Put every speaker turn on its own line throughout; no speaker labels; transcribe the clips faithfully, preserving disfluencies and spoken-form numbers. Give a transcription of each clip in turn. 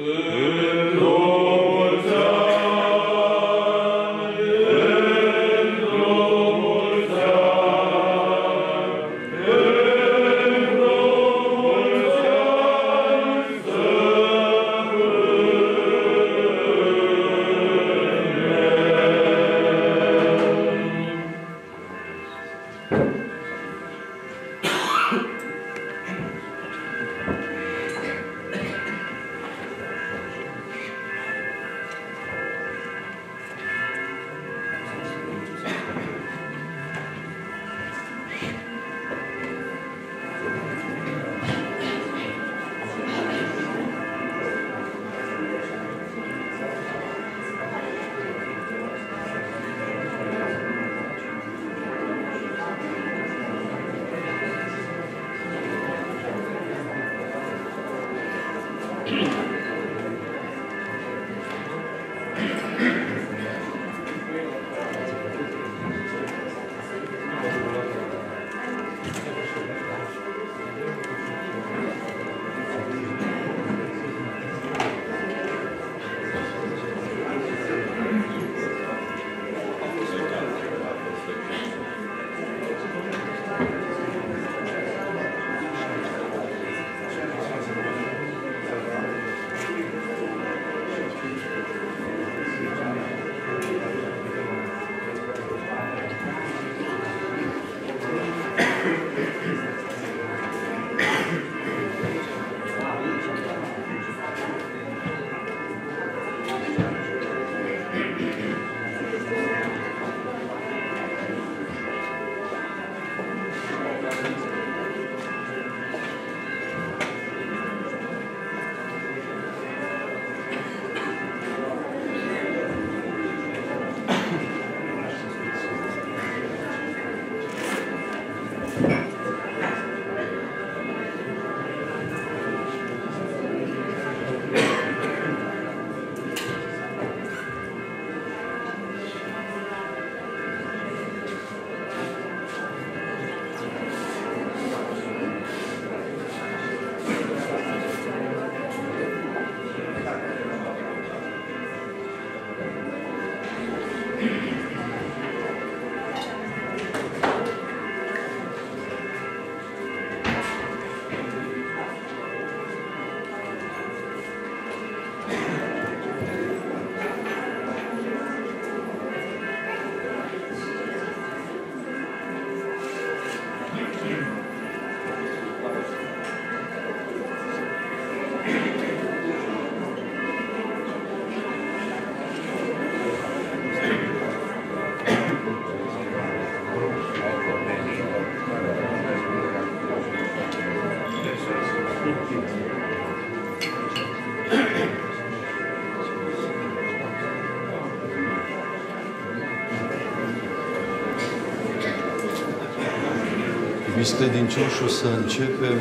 Iubiți credincioși, o să începem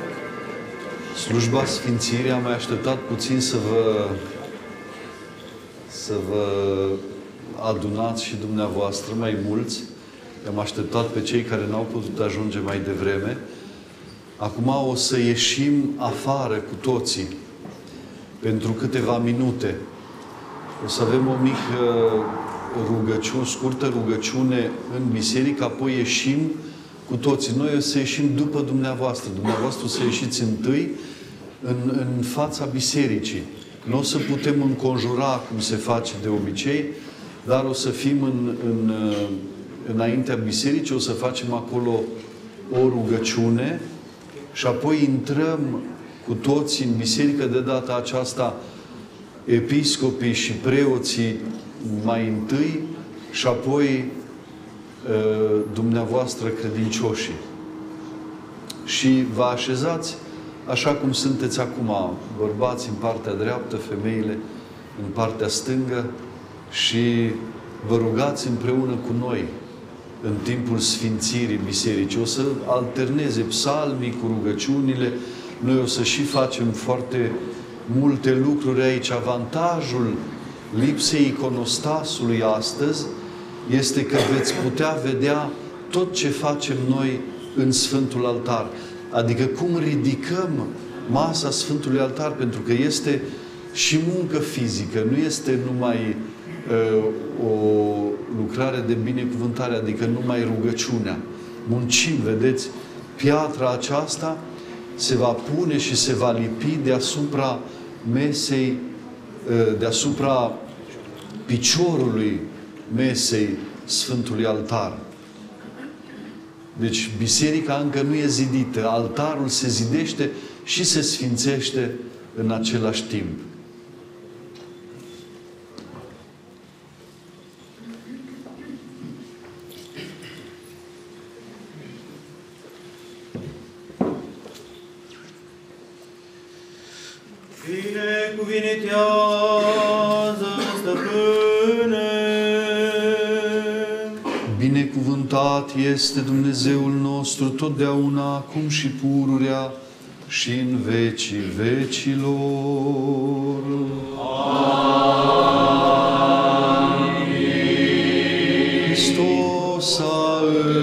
slujba Sfințirii. Am mai așteptat puțin să vă, să vă adunați și dumneavoastră mai mulți. I-am așteptat pe cei care n-au putut ajunge mai devreme. Acum o să ieșim afară cu toții pentru câteva minute. O să avem o mică rugăciune, scurtă rugăciune în biserică, apoi ieșim cu toții. Noi o să ieșim după dumneavoastră. Dumneavoastră o să ieșiți întâi în, în fața bisericii. Nu o să putem înconjura cum se face de obicei, dar o să fim în, în, înaintea bisericii, o să facem acolo o rugăciune și apoi intrăm cu toții în biserică. De data aceasta episcopii și preoții mai întâi și apoi dumneavoastră credincioșii. Și vă așezați așa cum sunteți acum, bărbați în partea dreaptă, femeile în partea stângă, și vă rugați împreună cu noi în timpul Sfințirii Bisericii. O să alterneze psalmii cu rugăciunile. Noi o să și facem foarte multe lucruri aici. Avantajul lipsei iconostasului astăzi este că veți putea vedea tot ce facem noi în Sfântul Altar. Adică cum ridicăm masa Sfântului Altar, pentru că este și muncă fizică. Nu este numai uh, o lucrare de binecuvântare, adică numai rugăciunea. Muncim, vedeți, piatra aceasta se va pune și se va lipi deasupra mesei, deasupra piciorului mesei Sfântului Altar. Deci biserica încă nu e zidită, altarul se zidește și se sfințește în același timp.
Binecuvintează, Stăpâne!
Binecuvântat este Dumnezeul nostru totdeauna, acum și pururea și în vecii vecilor. Amin. Hristos a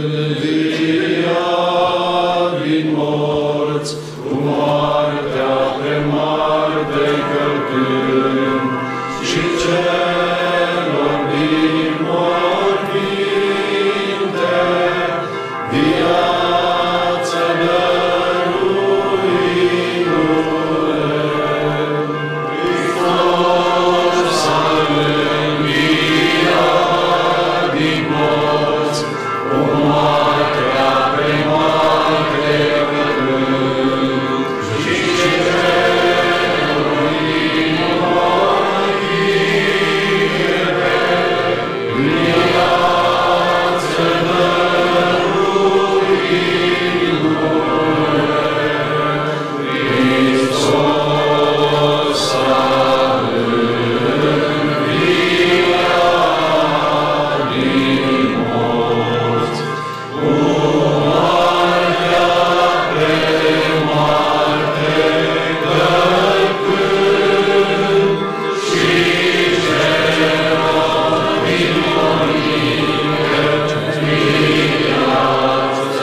înviat din morți, cu moartea pe moarte călcând, și celor din morminte viață dăruindu-le. Hristos a înviat din morți, cu moartea pe moarte călcând, și celor din morminte viață dăruindu-le. Hristos a înviat din morți, cu moartea pe moarte călcând, și celor din morminte viață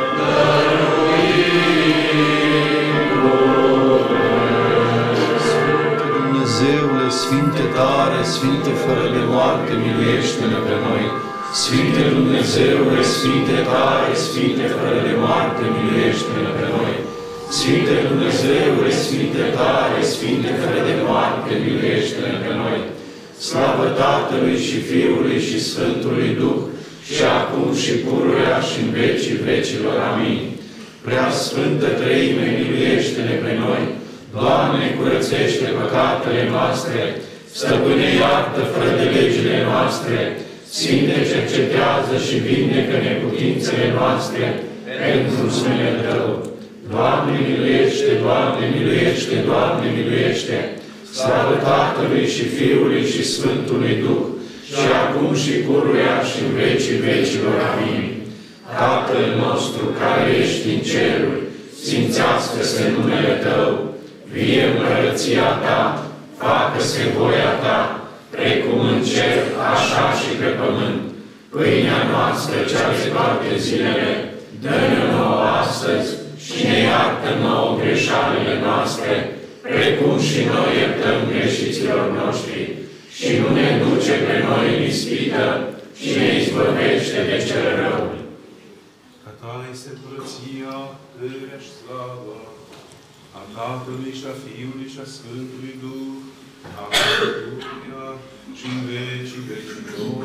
dăruindu-le. Sfinte Dumnezeule, Sfinte tare, Sfinte fără de moarte, miluiește-ne pe noi. Sfinte Dumnezeule, Sfinte tare, Sfinte fără de moarte, miluiește-ne pe noi. Sfinte Dumnezeule, Sfinte tare, Sfinte fără de moarte, miluiește-ne pe noi. Slavă Tatălui și Fiului și Sfântului Duh, și acum și pururea și în vecii vecilor. Amin. Prea Sfântă Treime, miluiește-ne pe noi. Doamne, curățește păcatele noastre. Stăpâne, iartă fără de legile noastre. Sfinte, cercetează și vindecă neputințele noastre pentru numele Tău. Doamne, miluiește, Doamne, miluiește, Doamne, miluiește. Slavă Tatălui și Fiului și Sfântului Duh, și acum și pururea și în vecii vecilor. Amin. Tatăl nostru care ești în ceruri, sfințească-se numele Tău, vie împărăția Ta, facă-se voia Ta, precum în cer, așa și pe pământ. Pâinea noastră cea de toate zilele, dă-ne nouă astăzi și ne iartă nouă greșalile noastre, precum și noi iertăm greșiților noștri. Și nu ne duce pe noi în ispită, și ne izbăvește de cel rău.
Ca Ta este împărăția, puterea și slava, a Tatălui și a Fiului și a Sfântului Duh, acum și în vecii vecilor.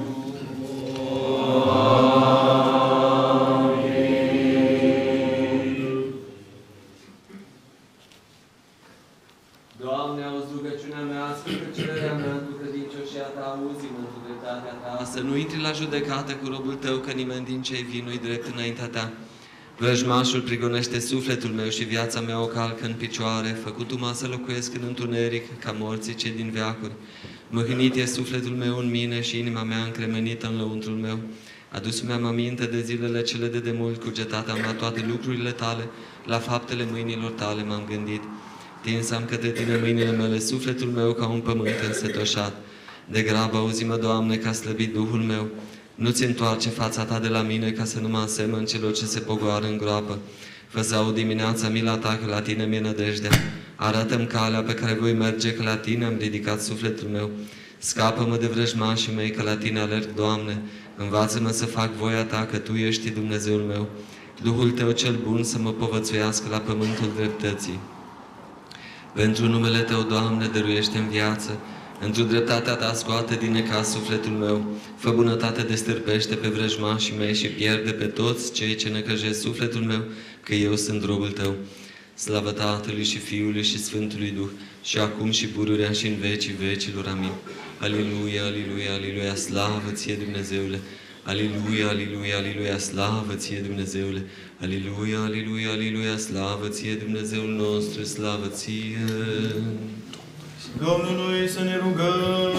Doamne, auzi rugăciunea mea, ascultă cererea mea, cu credincioșia Ta, auzi-mă cu dreptatea Ta. Să nu intri la judecată cu robul Tău, că nimeni din cei vii nu-i drept înaintea Ta. Vrăjmașul prigonește sufletul meu și viața mea o calcă în picioare, făcut-mă să locuiesc în întuneric, ca morții cei din veacuri. Mâhnit e sufletul meu în mine și inima mea încremenită în lăuntrul meu. Adus-mi aminte de zilele cele de demult, cugetat am la toate lucrurile Tale, la faptele mâinilor Tale m-am gândit. Tins am către Tine mâinile mele, sufletul meu ca un pământ însetoșat. De grabă auzi-mă, Doamne, că a slăbit Duhul meu. Nu-ți întoarce fața Ta de la mine, ca să nu mă asemăn celor ce se pogoară în groapă. Fă să aud dimineața mila Ta, că la Tine mi-e nădejdea. Arată-mi calea pe care voi merge, că la Tine am ridicat sufletul meu. Scapă-mă de vrăjmașii mei, că la Tine alerg, Doamne. Învață-mă să fac voia Ta, că Tu ești Dumnezeul meu. Duhul Tău cel bun să mă povățuiască la pământul dreptății. Pentru numele Tău, Doamne, dăruiește-mi viață. Într-o dreptatea Ta scoate din necaz sufletul meu. Fă bunătate de stârpește pe vrăjmașii mei și pierde pe toți cei ce necăjesc sufletul meu, că eu sunt robul Tău. Slavă Tatălui și Fiului și Sfântului Duh, și acum și pururea și în vecii vecilor. Amin. Aliluia, aliluia, aliluia, slavă Ție, Dumnezeule! Aliluia, aliluia, aliluia, slavă Ție, Dumnezeule! Aliluia, aliluia, aliluia, slavă Ție, Dumnezeul nostru, slavă Ție!
Domnului să ne rugăm.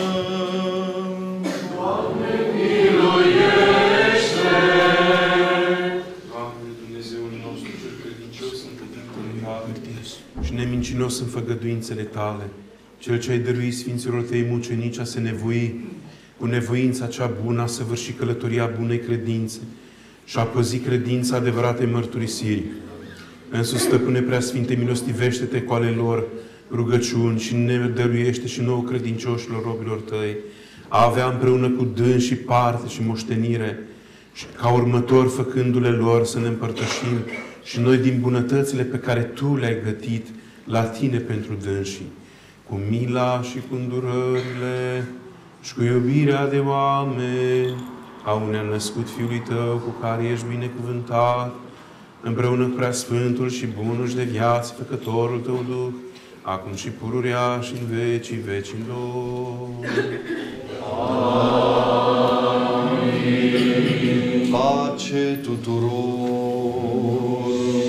Doamne, miluiește! Doamne, Dumnezeul nostru, cel credincios în cuvântul Tale și nemincinos în făgăduințele Tale, Cel ce ai dăruit Sfinților Tăi mucenici a se nevoi cu nevoința cea bună, a săvârși călătoria bunei credințe și a păzi credința adevăratei mărturisiri. Însuși, Stăpâne Preasfinte, milostivește-te cu ale lor rugăciuni și ne dăruiește și nouă credincioșilor robilor Tăi a avea împreună cu dâns și parte și moștenire și ca următor, făcându-le lor, să ne împărtășim și noi din bunătățile pe care Tu le-ai gătit la Tine pentru dânsii, cu mila și cu îndurările și cu iubirea de oameni, a unde a născut Fiului Tău, cu care ești binecuvântat, împreună cu Preasfântul și bunul și de viață, Făcătorul Tău Duh, acum și pururea și în vecii vecilor.
Amin. Pace tuturor!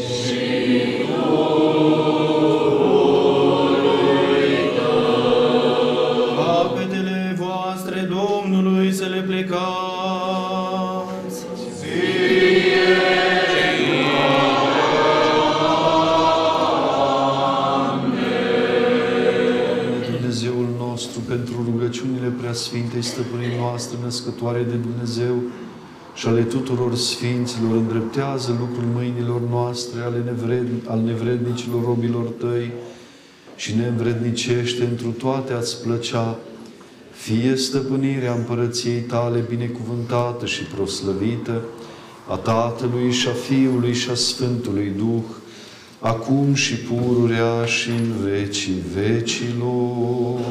Capetele voastre Domnului să le plecați.
Dumnezeul nostru, pentru rugăciunile preasfintei Stăpânii noastre, născătoare de Dumnezeu și ale tuturor sfinților, îndreptează lucrul mâinilor noastre, ale nevredni, al nevrednicilor robilor Tăi și ne învrednicește întru toate a-ți plăcea. Fie stăpânirea împărăției Tale binecuvântată și proslăvită, a Tatălui și a Fiului și a Sfântului Duh, acum și pururea și în vecii vecilor.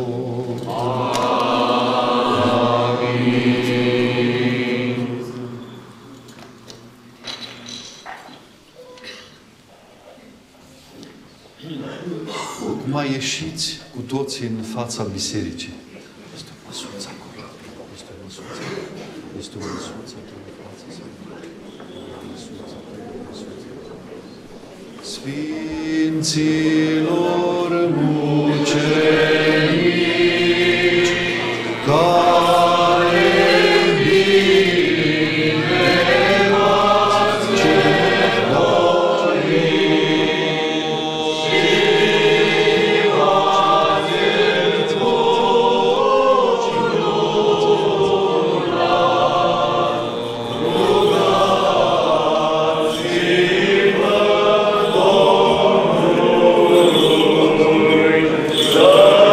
Amin. Acum ieșiți cu toții în fața bisericii. Este o măsuță acolo. Este o măsuță. Este o măsuță. Sfinților mucenici, care binevați cereți și faceți vociura, rugați-vă Domnului să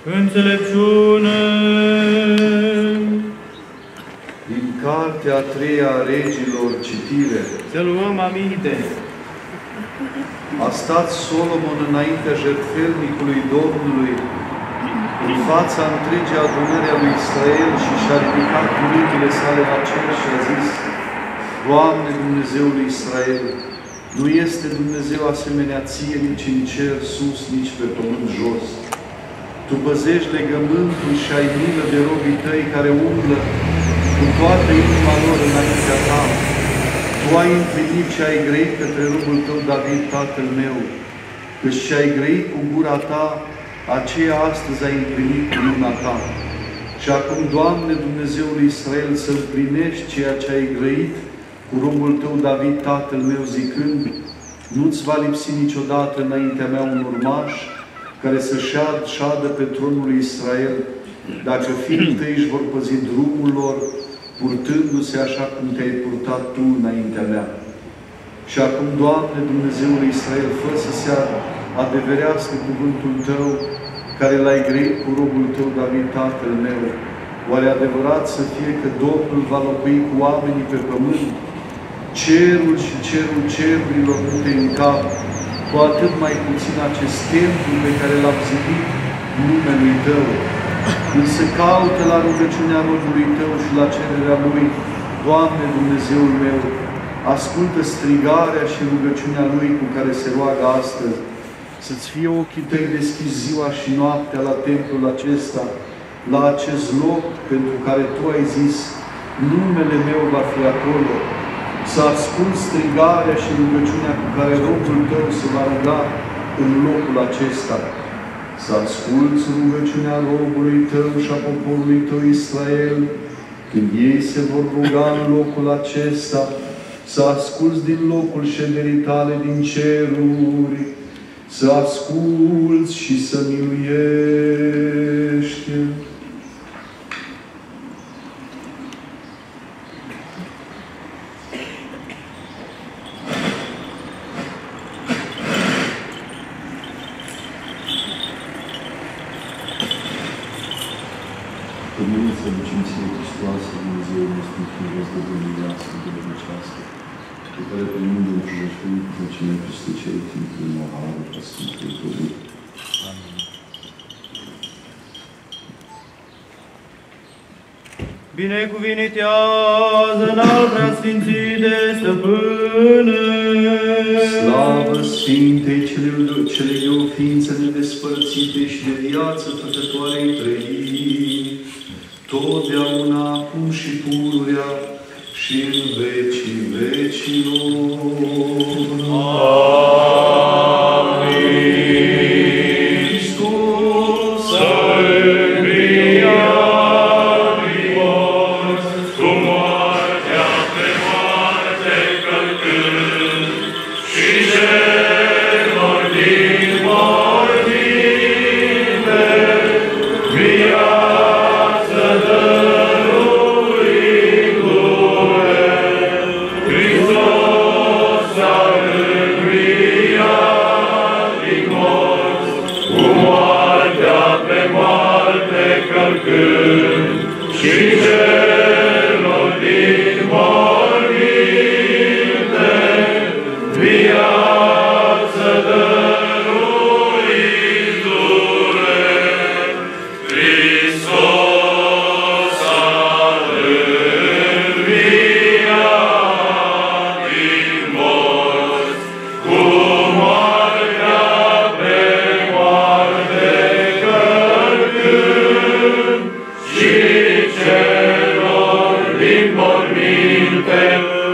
Înțelepciune!
Din Cartea a treia a Regilor, citire.
Să luăm aminte.
A stat Solomon înaintea jertfelnicului Domnului, în fața întregii adunări a lui Israel și și-a ridicat urechile sale la cer și a zis: Doamne, Dumnezeul Israel, nu este Dumnezeu asemenea Ție nici în cer sus, nici pe pământ jos. Tu păzești legământul și ai milă de robii Tăi care umblă cu toată inima lor înaintea Ta. Tu ai împlinit ce ai grăit către robul Tău David, tatăl meu, căci ce ai grăit cu gura Ta, aceea astăzi ai împlinit cu mâna Ta. Și acum, Doamne, Dumnezeul Israel, să împlinești ceea ce ai grăit cu robul Tău David, tatăl meu, zicând: nu-ți va lipsi niciodată înaintea mea un urmaș care să șadă pe tronul lui Israel, dacă fiii Tăi își vor păzi drumul lor, purtându-se așa cum Te-ai purtat Tu înaintea mea. Și acum, Doamne, Dumnezeul Israel, fă să se adeverească cuvântul Tău, care L-ai grăit cu robul Tău David, tatăl meu. Oare adevărat să fie că Domnul va locui cu oamenii pe pământ? Cerul și cerul cerurilor nu Te încap, cu atât mai puțin acest templu pe care L-am zidit numelui Tău. Însă caută la rugăciunea robului Tău și la cererea Lui, Doamne Dumnezeul meu, ascultă strigarea și rugăciunea Lui cu care se roagă astăzi. Să-ți fie ochii Tăi deschiși ziua și noaptea la templul acesta, la acest loc pentru care Tu ai zis: numele meu va fi acolo. Să asculți strigarea și rugăciunea cu care robul Tău se va ruga în locul acesta. Să asculți rugăciunea robului Tău și a poporului Tău Israel, când ei se vor ruga în locul acesta. Să asculți din locul șederii Tale din ceruri, să asculți și să miluiești.
Pămâniți rădăcini Ție, Hristoase, Dumnezeu nostru, Hristos, de Dumnezească, de Dumnezească, pe care pe unde împrăjăștim cu cine peste cei timp în oharul ca Sfântul Părânt. Amin.
Binecuvântează în-al preasfințite Stăpâne!
Slavă Sfintei cele de o ființă nedespărțite și de viață făcătoarei trăiri, totdeauna, acum și pururea și în vecii vecilor. Amin. Hristos să învia din morți, cu moartea pe moarte călcând, și celor din morminte viață dăruindu-le. Hristos s-a înviat din morți, cu moartea pe moarte călcând, și celor din morminte viață dăruindu-le. Hristos a înviat din morți, cu moartea pe moarte călcând, și celor din morminte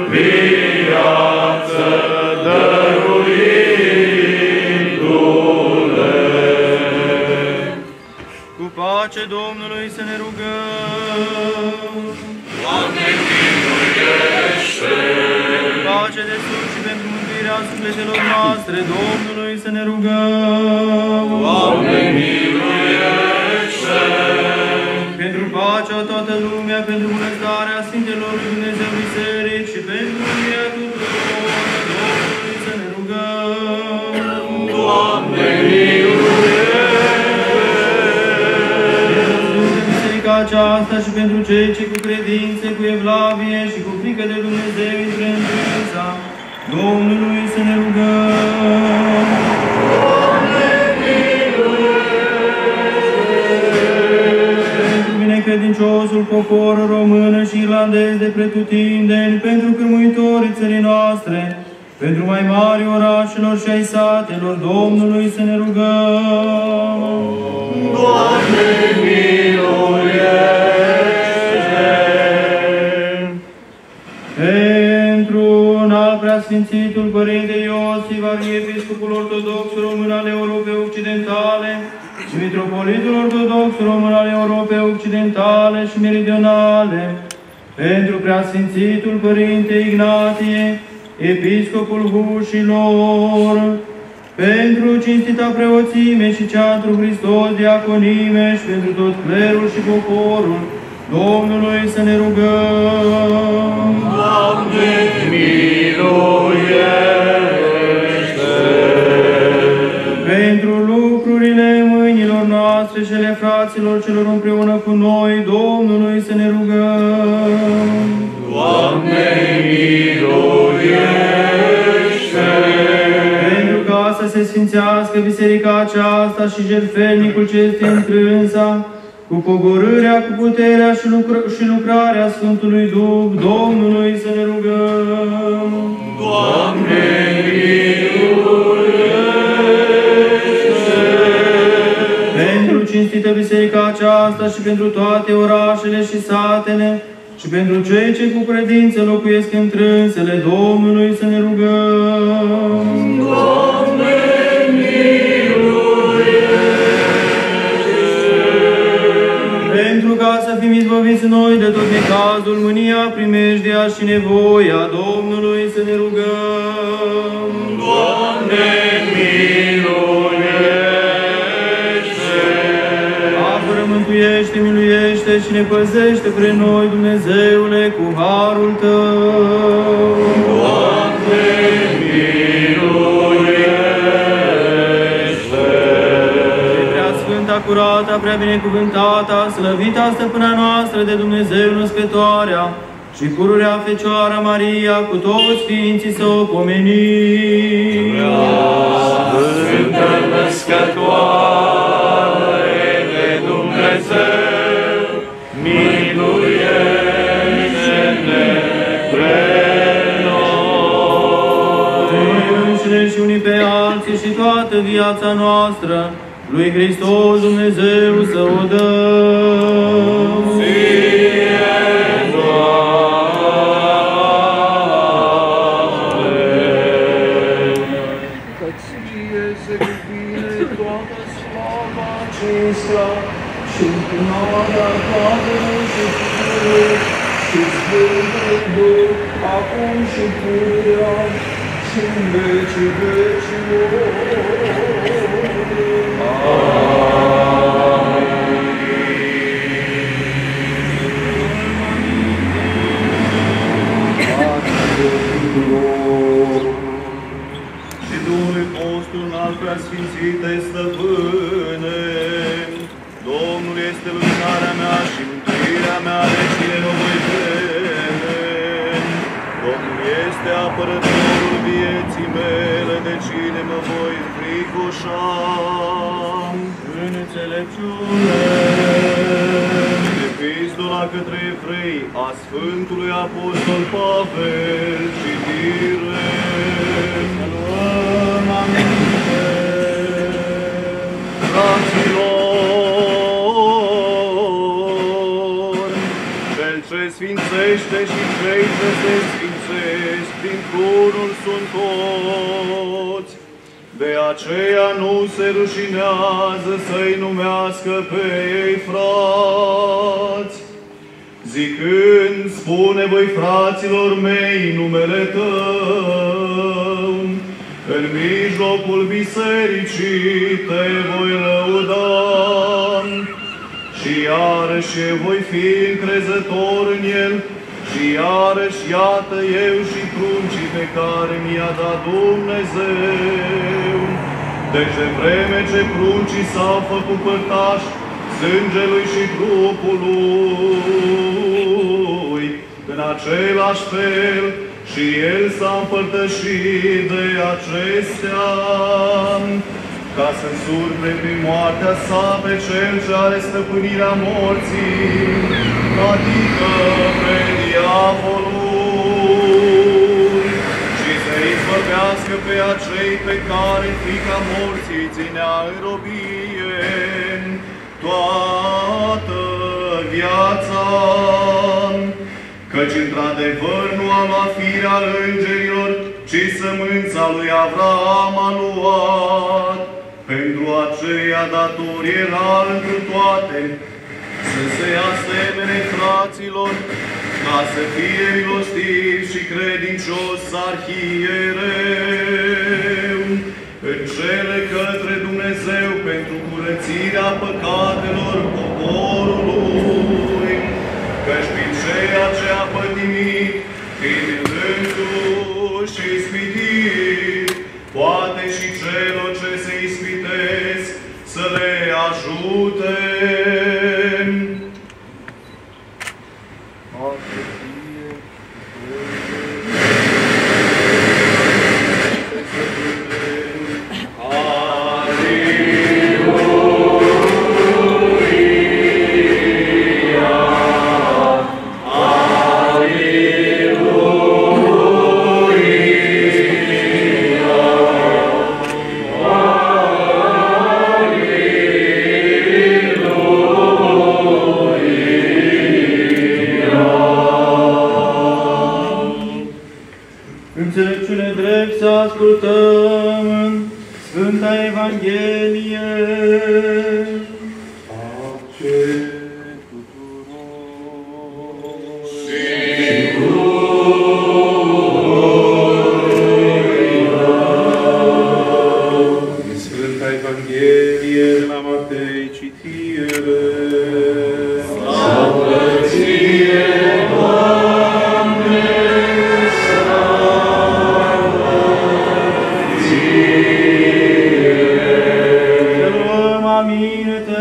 viață dăruindu-le.
Cu pace Domnului să ne rugăm!
Doamne, miluiește!
Cu pace de sus și pentru mântuirea sufletelor noastre Domnului să ne rugăm!
Doamne, miluiește!
Pentru pacea toată lumea, pentru bunăstarea Sfintelor lui Dumnezeu Biserici și pentru mântuirea tuturor Domnului să ne rugăm!
Doamne, miluiește!
aceasta și pentru cei ce cu credință, cu evlavie și cu frică de Dumnezeu intră în trânsa Domnului să ne rugăm. Pentru binecredinciosul popor român și irlandez de pretutindeni, pentru cârmuitorii țării noastre, pentru mai mari orașelor și ai satelor Domnului să ne rugăm.
Doamne, miluiește!
Pentru un alt preasfințitul Părinte Iosif, arhiepiscopul ortodox român al Europei Occidentale și mitropolitul ortodox român al Europei Occidentale și Meridionale, pentru preasfințitul Părinte Ignatie, episcopul Hușilor, pentru cinstita preoțime și cea întru Hristos diaconime și pentru tot clerul și poporul Domnului să ne rugăm.
Doamne, miluiește!
Pentru lucrurile mâinilor noastre și ale fraților celor împreună cu noi, Domnului să ne rugăm.
Doamne, miluiește!
Pentru ca să se sfințească biserica aceasta și jertfelnicul ce este întrânsa, cu pogorârea, cu puterea și, lucr și lucrarea Sfântului Duh, Domnului să ne rugăm.
Doamne, miluiește!
Pentru cinstită biserica aceasta și pentru toate orașele și satele și pentru cei ce cu credință locuiesc în trânsele Domnului să ne rugăm.
Doamne,
Pentru ca să fim izbăviți noi de tot necazul, mânia, primejdia și nevoia Domnului să ne rugăm.
Doamne, miluiește!
Apără, mântuiește, miluiește și ne păzește pre noi, Dumnezeule, cu harul Tău.
Doamne, miluiește!
Prea sfânta, curata, prea binecuvântata, slăvita stăpâna noastră de Dumnezeu născătoarea și pururea Fecioara Maria, cu toți Sfinții să o pomenim.
Sfântă născătoare de Dumnezeu, miluiește-ne pre noi.
Noi înșine și unii pe alții și toată viața noastră, lui Hristos Dumnezeu să o dăm.
Ție, Doamne!
Că ție se cuvine toată slava acestea și închinarea Tatălui și Fiului și Sfântului Duh, acum și pururea și în vecii vecilor.
Și Duhului postul al preasfințite stăpâne, Domnul este luminarea mea și mântuirea mea, de cine mă voi teme. Domnul este apărătorul vieții mele, de cine mă voi înfricoșa. În înțelepciune, epistola către evrei a Sfântului Apostol Pavel, citire. Să luăm aminte. Fraților, cel ce sfințește și cei ce se sfințesc, dintr-unul sunt toți. De aceea nu se rușinează să-i numească pe ei frați. Zicând, spune voi fraților mei numele Tău, în mijlocul bisericii te voi lăuda. Și iarăși voi fi încrezător în el, și iarăși iată eu și pruncii pe care mi-a dat Dumnezeu. Deci de vreme ce pruncii s-au făcut părtași,
sângelui și trupului, în același fel și El s-a împărtășit de acestea, ca să surpe prin moartea sa pe Cel ce are stăpânirea morții, adică pe diavolul, și să izbăvească pe acei pe care frica morții ținea în robie toată viața. Căci într-adevăr nu a luat firea îngerilor, ci sămânța lui Avraam a luat. Pentru aceea dator era întru toate să se asemene fraților, ca să fie milostiv și credincios arhiereu în cele către Dumnezeu pentru curățirea păcatelor poporului, căci prin ceea ce a pătimit, fiind însuși și ispitit, poate și celor ce se ispitesc să le ajute.
Înțelepciune drept să ascultăm în Sfânta Evanghelie.
Pace tuturor.
Și cu
din Sfânta Evanghelie de la Matei, citire.
Slavă ție, Doamne, slavă ție.
Să luăm aminte.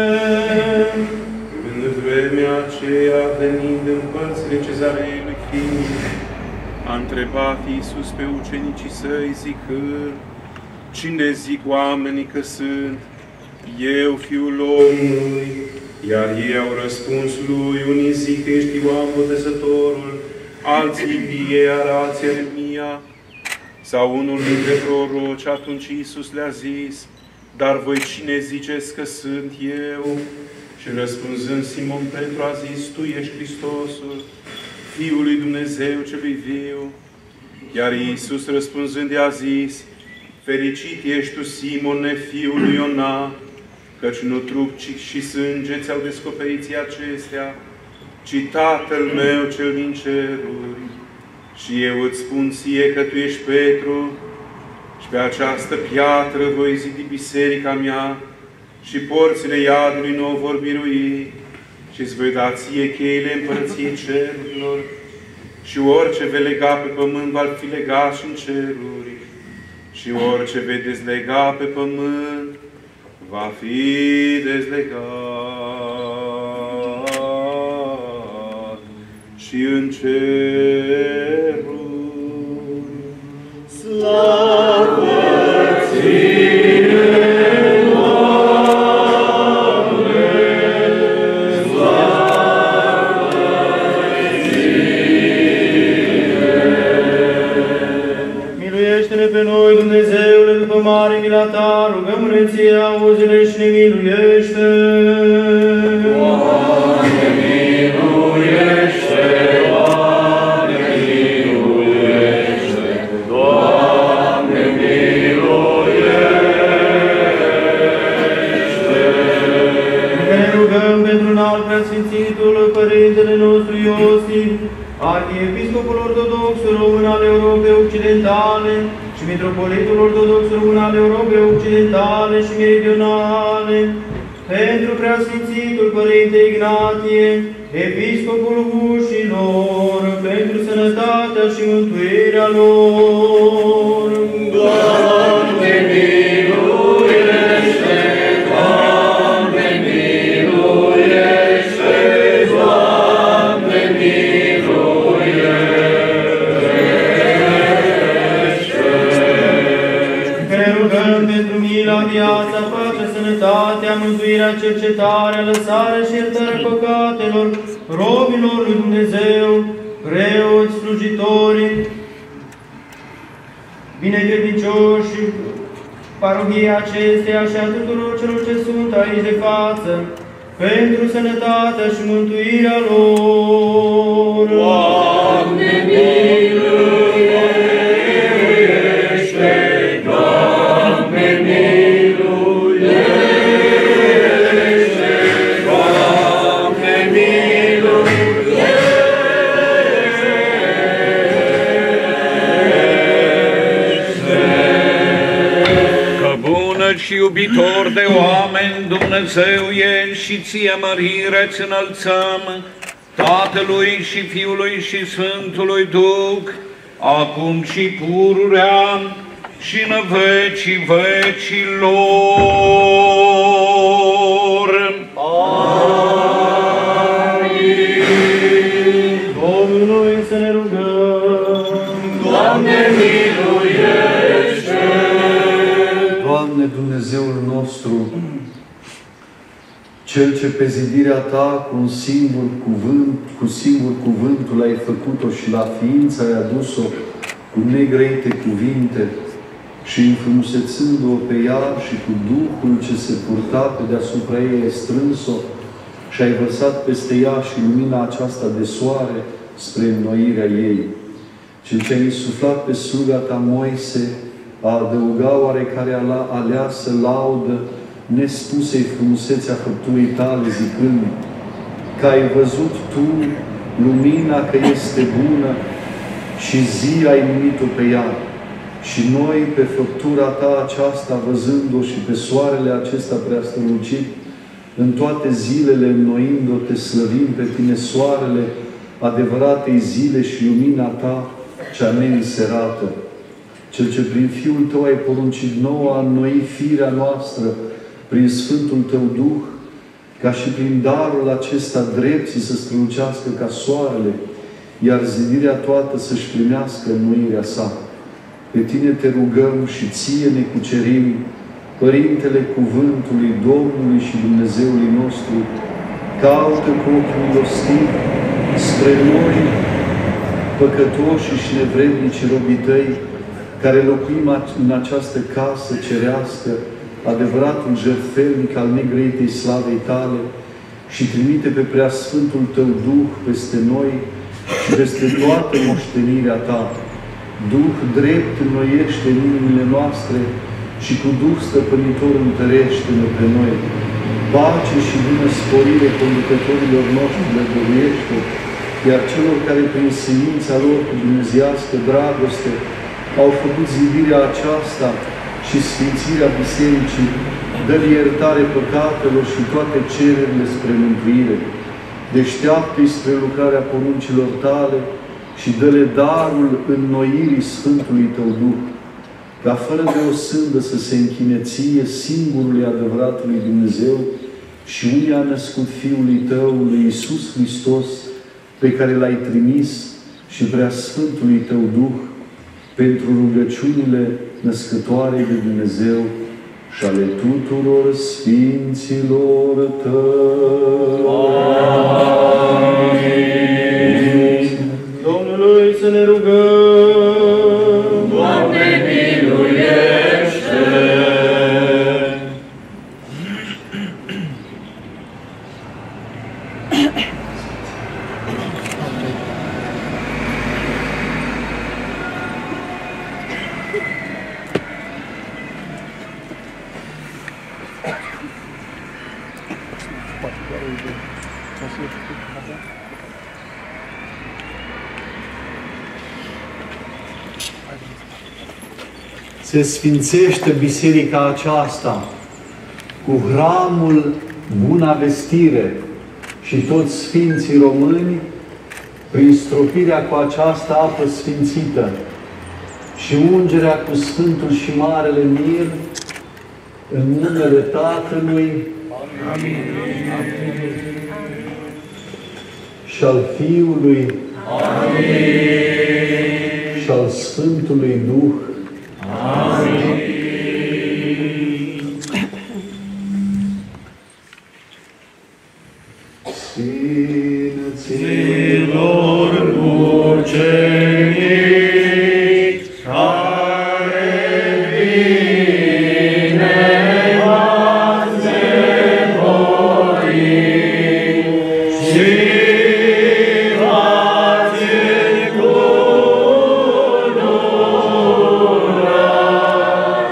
În vremea aceea, venind în părțile Cezarei lui Filip, a întrebat Iisus pe ucenicii săi, zicând: Cine zic oamenii că sunt? Eu, Fiul omului. Iar ei au răspuns lui: unii zic că ești Ioan Botezătorul, alții Ilie, iar alții Ieremia, sau unul dintre proroci. Atunci Iisus le-a zis: dar voi cine ziceți că sunt eu? Și răspunzând, Simon Petru a zis: tu ești Hristosul, Fiul lui Dumnezeu celui viu. Iar Iisus răspunzând i-a zis: fericit ești tu, Simone, fiul lui Iona, căci nu trup ci și sânge ți-au descoperit ție acestea, ci Tatăl meu cel din ceruri. Și eu îți spun ție că tu ești Petru, și pe această piatră voi zidi biserica mea, și porțile iadului nu o vor birui, și îți voi da ție cheile împărăției cerurilor, și orice vei lega pe pământ va fi legat și în ceruri, și orice vei dezlega pe pământ va fi dezlegat și în ceruri.
Slavă ție, Doamne, slavă ție.
Miluiește-ne pe noi, Dumnezeule, după mare mila ta, rugăm-ne ție, auzi-ne și ne miluiește.
Doamne, miluiește, Doamne, miluiește, Doamne, miluiește.
Ne rugăm pentru înalt preasfințitul Părintele nostru Iosif, Arhiepiscopul Ortodox Român al Europei Occidentale și Mitropolitul Ortodox Român al Europei Occidentale și Meridionale, pentru preasfințitul Părinte Ignatie, Episcopul Ușilor, pentru sănătatea și mântuirea lor.
Doamne, miluiește, Doamne, miluiește.
sănătatea, mântuirea, cercetarea, lăsarea și iertarea păcatelor robilor lui Dumnezeu, preoți, slujitorii, binecredincioși, parohia acesteia și a tuturor celor ce sunt aici de față, pentru sănătatea și mântuirea lor.
Doamne, miluiește! Doamne, miluiește! Doamne, miluiește!
Că bună și iubitor de oameni Dumnezeu e și ție mărire-ți înălțăm, Tatălui și Fiului și Sfântului Duh, acum și pururea și în vecii vecilor.
Amin. Domnului să ne rugăm.
Doamne, miluiește!
Doamne, Dumnezeul nostru, Cel ce pe zidirea Ta cu un singur cuvânt, cu singur cuvântul ai făcut-o și la ființă ai adus-o cu negrăite cuvinte și înfrumusețând-o pe ea și cu Duhul ce se purta pe deasupra ei ai strâns-o și ai vărsat peste ea și lumina aceasta de soare spre înnoirea ei. Cel ce ai insuflat pe sluga Ta Moise a adăuga oarecare aleasă laudă nespusei frumusețea făpturii Tale, zicând că ai văzut Tu lumina că este bună și zi ai numit-o pe ea. Și noi, pe făptura Ta aceasta, văzând-o și pe soarele acesta prea strălucit, în toate zilele înnoind-o, Te slăvim pe Tine, soarele adevăratei zile și lumina Ta, cea neînserată. Cel ce prin Fiul Tău ai poruncit nouă a înnoi firea noastră prin Sfântul Tău Duh, ca și prin darul acesta drepții să strălucească ca soarele, iar zidirea toată să-și primească înnoirea sa. Pe Tine Te rugăm și Ție ne cucerim, Părintele Cuvântului Domnului și Dumnezeului nostru, caută cu ochi milostiv spre noi, păcătoși și nevrednici robii Tăi, care locuim în această casă cerească, adevăratul jertfelnic al negrăitei slavei Tale, și trimite pe preasfântul Tău Duh peste noi și peste toată moștenirea Ta. Duh drept înnoiește în inimile noastre și cu Duh stăpânitor întărește-ne pe noi. Pace și bună sporire conducătorilor noștri le dăruiește, iar celor care prin silința lor cu dumnezeiască dragoste au făcut zidirea aceasta și sfințirea Bisericii, dă-le iertare păcatelor și toate cererile spre mântuire. Deșteaptă-i spre lucrarea poruncilor Tale și dă-le darul înnoirii Sfântului Tău Duh, ca fără de o sândă să se închine Ție, singurului adevăratului Dumnezeu, și unde a născut Fiului Tău, lui Iisus Hristos, pe care L-ai trimis, și prea Sfântului Tău Duh, pentru rugăciunile născătoare de Dumnezeu și ale tuturor Sfinților Tăi.
Amin.
Domnului să ne rugăm.
Doamne, miluiește!
Se sfințește biserica aceasta cu hramul Buna Vestire și toți sfinții români prin stropirea cu această apă sfințită și ungerea cu Sfântul și Marele Mir în numele Tatălui Amin. Și al Fiului Amin. Și al Sfântului Duh Amin.
Sfinților mucenici, care bine v-ați nevoit și v-ați încunurat,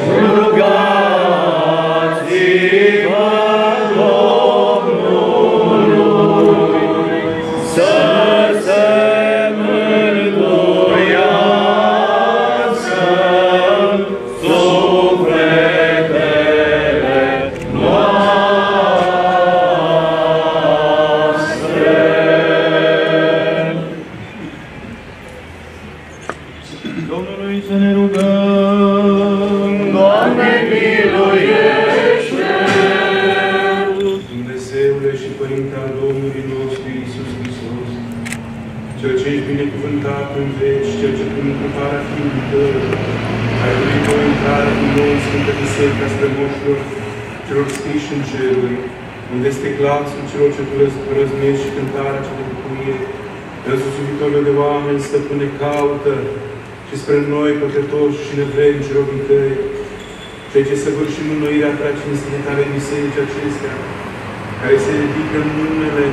rugați-vă Domnului să se mântuiască sufletele noastre.
Domnului să ne rugăm.
Doamne, miluiește!
Dumnezeule și Părinte al Domnului nostru Iisus Hristos, Cel ce ești binecuvântat în veci, Cel ce prin întâmplarea Fiului Tău, ai venit o intrare din nou în Sfântă Biserica strămoșilor celor scriși în ceruri, unde este glasul celor ce tu răznești și cântarea cea de bucurie, răzusuvitorul de oameni, stăpâne, caută și spre noi, păcătoși și nevrednici robii Tăi, cei ce săvârșim înnoirea Ta cinstite Tale în bisericii acestea, care se ridică în numele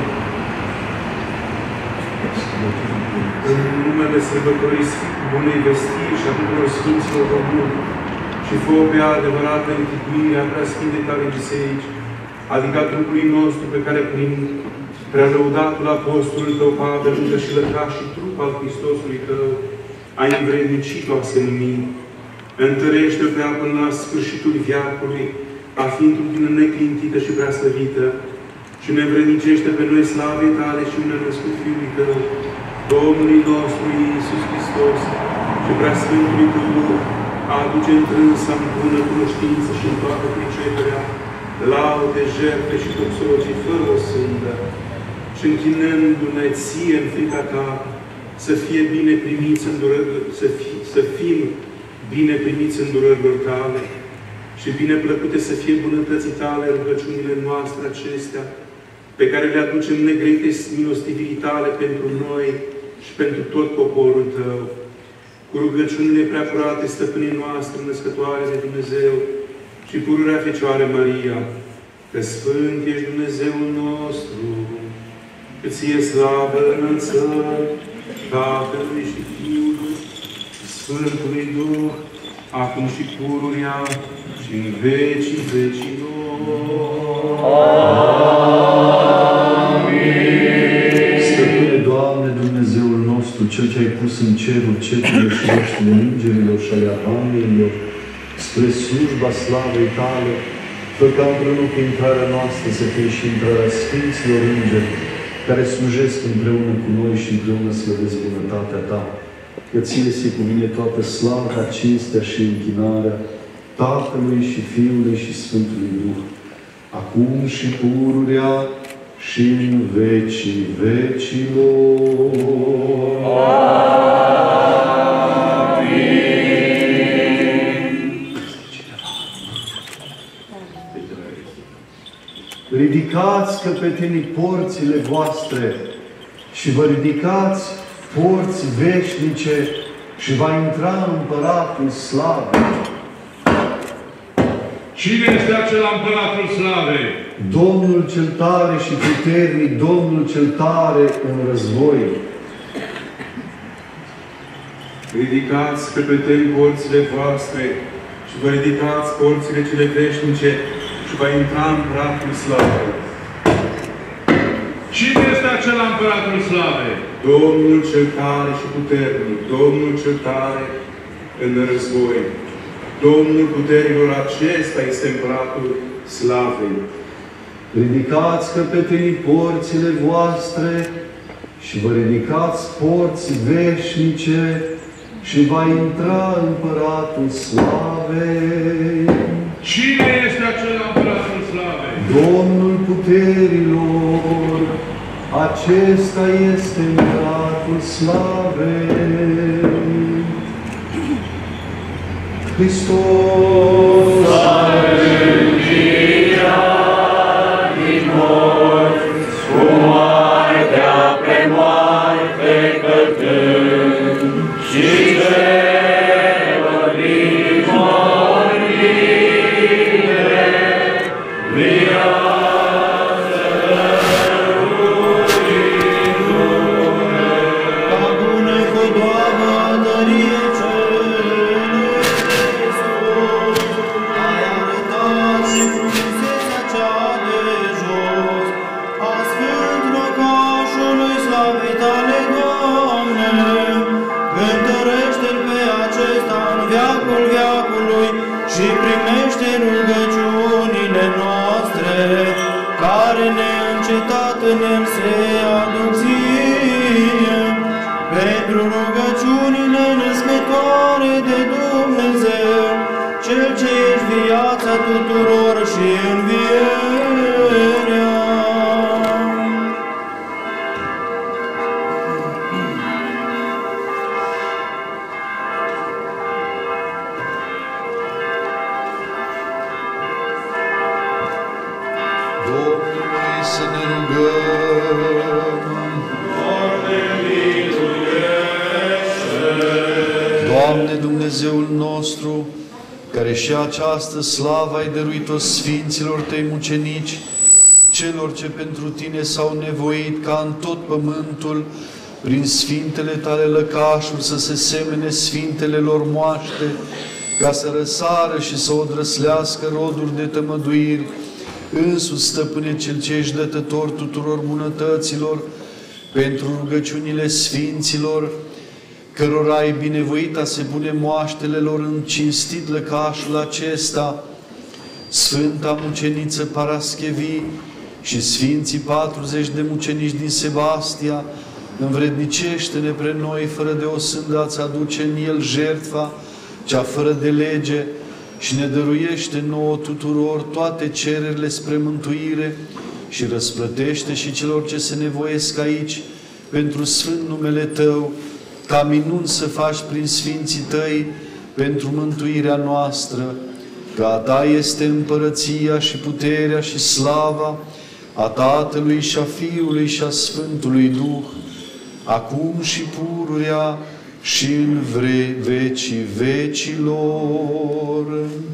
în numele sărbătorii bunei vestiri și a tuturor Sfinților Români și fă pe adevărată închipuire a preasfintei Tale biserici, adică a trupului nostru pe care prin prealăudatul apostolul Tău, Pavel, încă și lăca și trup al Hristosului Tău, ai învrednicit-o a se numi. Întărește-o pe ea până la sfârșitul veacului, a fi într-o neclintită și preaslăvită, și ne învrednicește pe noi slavei Tale și unde născut Fiului Tău, Domnului nostru Iisus Hristos, și preasfântului Tău Duh, a aduce întrânsa în bună cunoștință și în toată priceperea, laude, jertfe și toxologii fără o sândă, și închinându-ne Ție în frica Ta, să fie bine primiți în durări, să, fi, să fim bine primiți în durărilor Tale și bine plăcute să fie bunătății Tale rugăciunile noastre acestea, pe care le aducem negrete milostivirii Tale pentru noi și pentru tot poporul Tău. Cu rugăciunile preacurate stăpânii noastre, născătoare de Dumnezeu, și pururea Fecioare Maria, că Sfânt ești Dumnezeul nostru, că Ție slavă înălțăm, Tatălui și Fiului și Sfântului Duh, acum și pururea și în vecii vecilor.
Amin. Stăpâne, Doamne, Dumnezeul nostru, Cel ce ai pus în cerul ceturile și oștile îngerilor și ale arhanghelilor, spre slujba slavei Tale, fă ca împreună cu intrarea noastră să fie și intrarea Sfinților Îngeri, care slujesc împreună cu noi și împreună slăvesc bunătatea Ta, că Ție se cuvine toată slava, cinstea și închinarea Tatălui și Fiului și Sfântului Duh, acum și pururea și în vecii vecilor. Ridicați căpetenii porțile voastre și vă ridicați porți veșnice și va intra Împăratul Slavei.
Cine este acela Împăratul Slavei?
Domnul cel tare și puternic, Domnul cel tare în război.
Ridicați căpeteni porțile voastre și vă ridicați porțile cele veșnice și va intra Împăratul Slavei.
Cine este acela Împăratul Slavei?
Domnul cel tare și puternic, Domnul cel tare în război. Domnul puterilor, acesta este Împăratul Slavei.
Ridicați căpetenii porțile voastre și vă ridicați porți veșnice și va intra Împăratul Slavei.
Cine este acela Împăratul Slavei?
Domnul puterilor, acesta este Împăratul Slavei. Hristos
s-a înviat din morți,
și primește rugăciunile noastre, care neîncetat înem se aduc ție, pentru rugăciunile născătoare de Dumnezeu, Cel ce ești viața tuturor și învierea.
Domnului să ne rugăm.
Doamne, miluiește!
Doamne, Dumnezeul nostru, care și această slavă ai dăruit-o sfinților tăi mucenici, celor ce pentru tine s-au nevoit ca în tot pământul, prin sfintele tale lăcașuri, să se semene sfintele lor moaște, ca să răsară și să odrăslească roduri de tămăduiri, însuți, Stăpâne, Cel ce ești dătător tuturor bunătăților, pentru rugăciunile sfinților, cărora ai binevoit a se pune moaștele lor în cinstit lăcașul acesta, Sfânta Muceniță Paraschevii și Sfinții patruzeci de mucenici din Sebastia, învrednicește-ne pre noi, fără de o sândă, a-ți aduce în el jertfa, cea fără de lege, și ne dăruiește nouă tuturor toate cererile spre mântuire și răsplătește și celor ce se nevoiesc aici pentru sfânt numele Tău, ca minuni să faci prin sfinții Tăi pentru mântuirea noastră, că a Ta este împărăția și puterea și slava a Tatălui și a Fiului și a Sfântului Duh, acum și pururea și în vre vecii vecilor.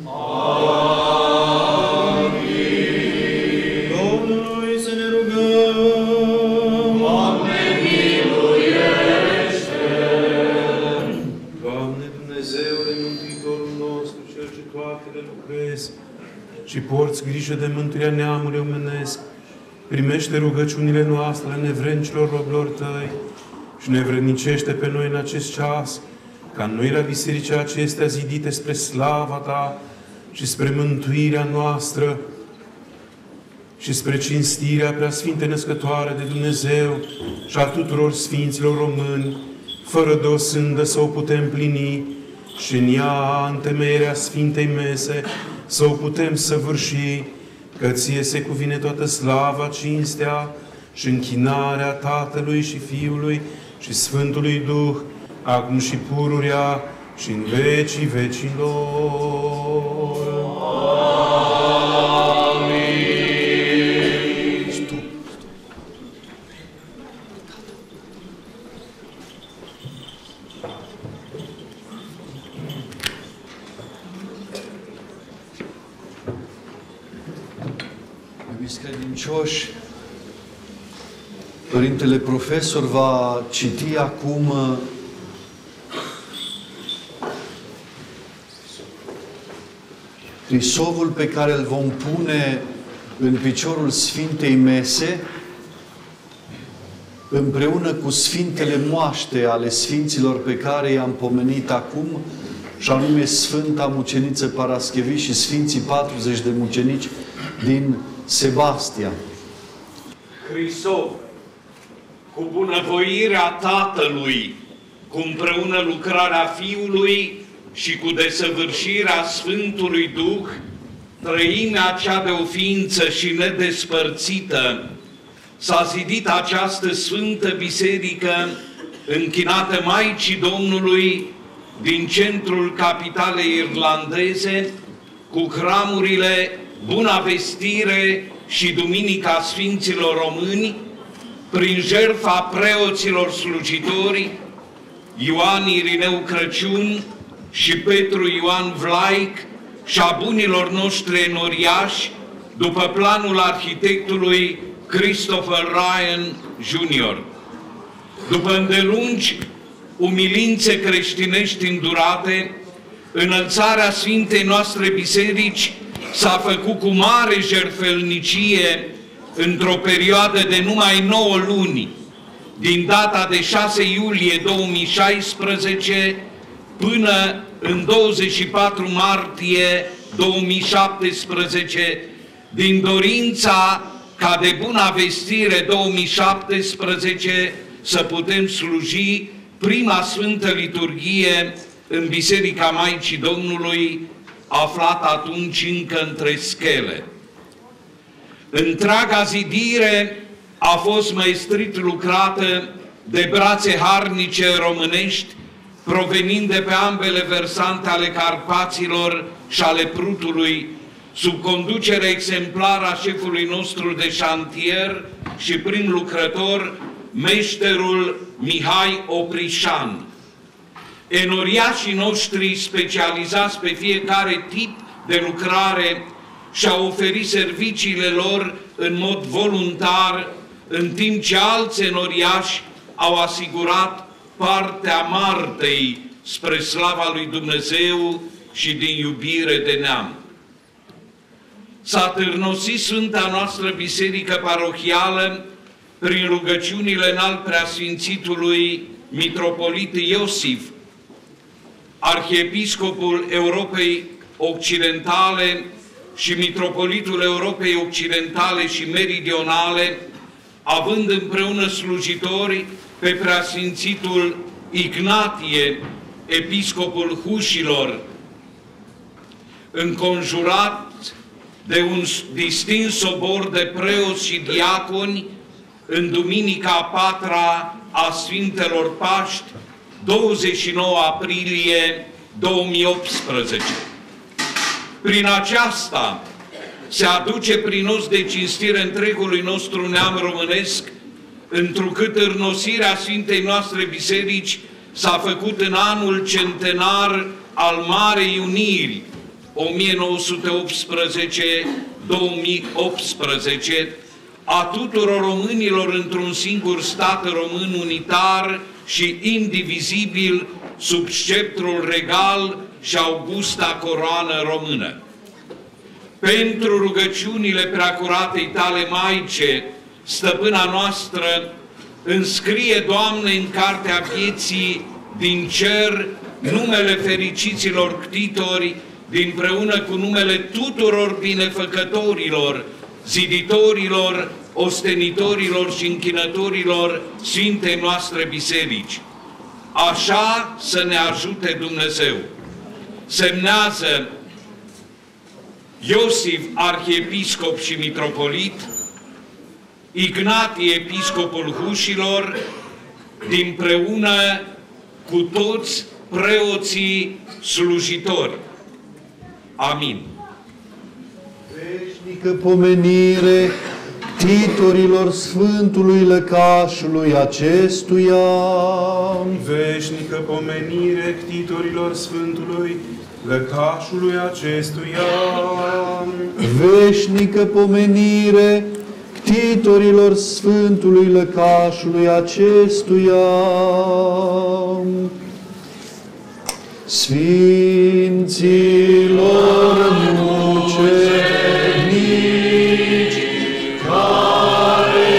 Amin.
Domnului să ne rugăm.
Doamne, miluiește!
Doamne, Dumnezeule, Mântuitorul nostru, Cel ce toate le lucrezi și porți grijă de mântuirea neamului omenesc, primește rugăciunile noastre ale nevrednicilor robilor Tăi și ne vrednicește pe noi în acest ceas, ca noi la bisericii acestea zidite spre slava Ta și spre mântuirea noastră și spre cinstirea Preasfinte Născătoare de Dumnezeu și a tuturor Sfinților Români, fără de o sândă să o putem plini și în ea, în temeierea Sfintei Mese, să o putem săvârși, că Ție se cuvine toată slava, cinstea și închinarea Tatălui și Fiului și Sfântului Duh, acum și pururea și în vecii vecilor. Amin.
Iubiți credincioși, Părintele Profesor va citi acum crisovul pe care îl vom pune în piciorul Sfintei Mese, împreună cu Sfintele moaște ale Sfinților pe care i-am pomenit acum, și anume Sfânta Muceniță Paraschevii și Sfinții patruzeci de mucenici din Sebastia.
Hrisov, cu bunăvoirea Tatălui, cu împreună lucrarea Fiului și cu desăvârșirea Sfântului Duh, trăimea cea de o ființă și nedespărțită, s-a zidit această Sfântă Biserică închinată Maicii Domnului din centrul capitalei irlandeze, cu hramurile Buna Vestire și Duminica Sfinților Români, prin jertfa preoților slujitori, Ioan Irineu Crăciun și Petru Ioan Vlaic și a bunilor noștri enoriași, după planul arhitectului Christopher Ryan junior După îndelungi umilințe creștinești îndurate, înălțarea Sfintei noastre biserici s-a făcut cu mare jertfelnicie într-o perioadă de numai nouă luni, din data de șase iulie două mii șaisprezece până în douăzeci și patru martie două mii șaptesprezece, din dorința ca de Buna Vestire două mii șaptesprezece să putem sluji prima Sfântă Liturghie în Biserica Maicii Domnului, aflată atunci încă între schele. Întreaga zidire a fost măestrit lucrată de brațe harnice românești, provenind de pe ambele versante ale Carpaților și ale Prutului, sub conducere exemplară a șefului nostru de șantier și prim lucrător, meșterul Mihai Oprișan. Enoriașii noștri specializați pe fiecare tip de lucrare și-au oferit serviciile lor în mod voluntar, în timp ce alți enoriași au asigurat partea martei spre slava lui Dumnezeu și din iubire de neam. S-a târnosit Sfânta noastră Biserică Parohială prin rugăciunile înalt preasfințitului Mitropolit Iosif, Arhiepiscopul Europei Occidentale și Mitropolitul Europei Occidentale și Meridionale, având împreună slujitori pe preasfințitul Ignatie, episcopul Hușilor, înconjurat de un distins sobor de preoți și diaconi, în duminica a patra a Sfintelor Paști, douăzeci și nouă aprilie două mii optsprezece. Prin aceasta se aduce prinos de cinstire întregului nostru neam românesc, întrucât înosirea Sfintei noastre Biserici s-a făcut în anul centenar al Marei Uniri, o mie nouă sute optsprezece două mii optsprezece, a tuturor românilor într-un singur stat român unitar și indivizibil sub sceptrul regal și augusta coroană română. Pentru rugăciunile preacuratei tale Maice, stăpâna noastră, înscrie, Doamne, în cartea vieții din cer numele fericiților ctitori, dinpreună cu numele tuturor binefăcătorilor, ziditorilor, ostenitorilor și închinătorilor Sfintei noastre Biserici. Așa să ne ajute Dumnezeu. Semnează Iosif, arhiepiscop și mitropolit, Ignatie, episcopul Hușilor, dinpreună cu toți preoții slujitori. Amin.
Veșnică pomenire titorilor Sfântului Lăcașului acestuia.
Veșnică pomenire titorilor Sfântului Lăcașului acestuia.
Veșnică pomenire titorilor Sfântului Lăcașului acestuia. Sfinților mucenici, care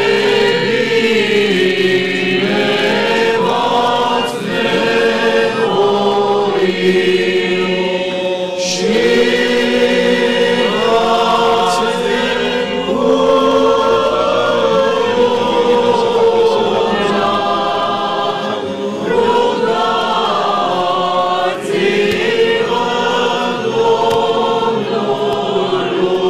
bine v-ați nevoit și v-ați rugat, rugați-vă Domnului.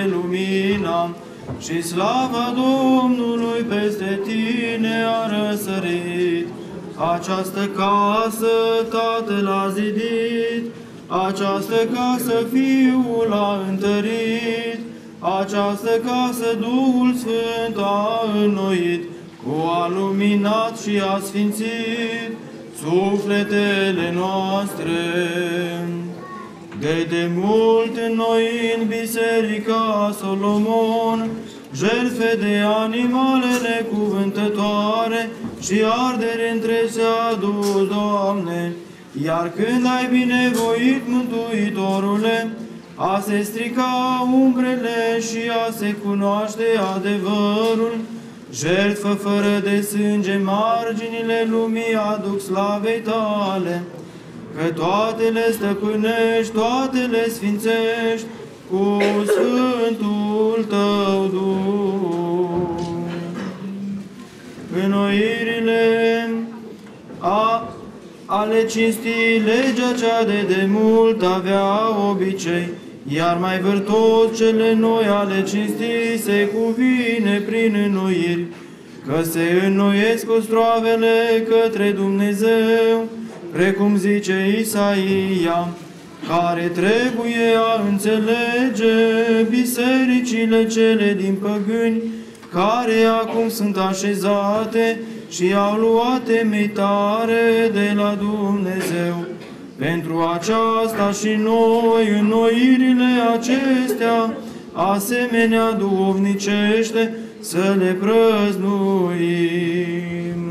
lumina și slava Domnului peste tine a răsărit. Această casă Tatăl a zidit, această casă Fiul a întărit, această casă Duhul Sfânt a înnoit, cu a luminat și a sfințit sufletele noastre. De demult înnoind Biserica Solomon, jertfe de animale necuvântătoare și ardere întregi a adus, Doamne, iar când ai binevoit, Mântuitorule, a se strica umbrele și a se cunoaște adevărul, jertfă fără de sânge, marginile lumii aduc slavei Tale, că toate le stăpânești, toate le sfințești, cu Sfântul Tău Duh. Înnoirile a, ale cinstii, legea cea de demult avea obicei, iar mai vârtos cele noi ale cinstii se cuvine prin înnoiri, că se înnoiesc ostroavele către Dumnezeu, precum zice Isaia, care trebuie a înțelege bisericile cele din păgâni, care acum sunt așezate și au luat temeitare de la Dumnezeu. Pentru aceasta și noi, înnoirile acestea, asemenea duhovnicește, să le prăznuim.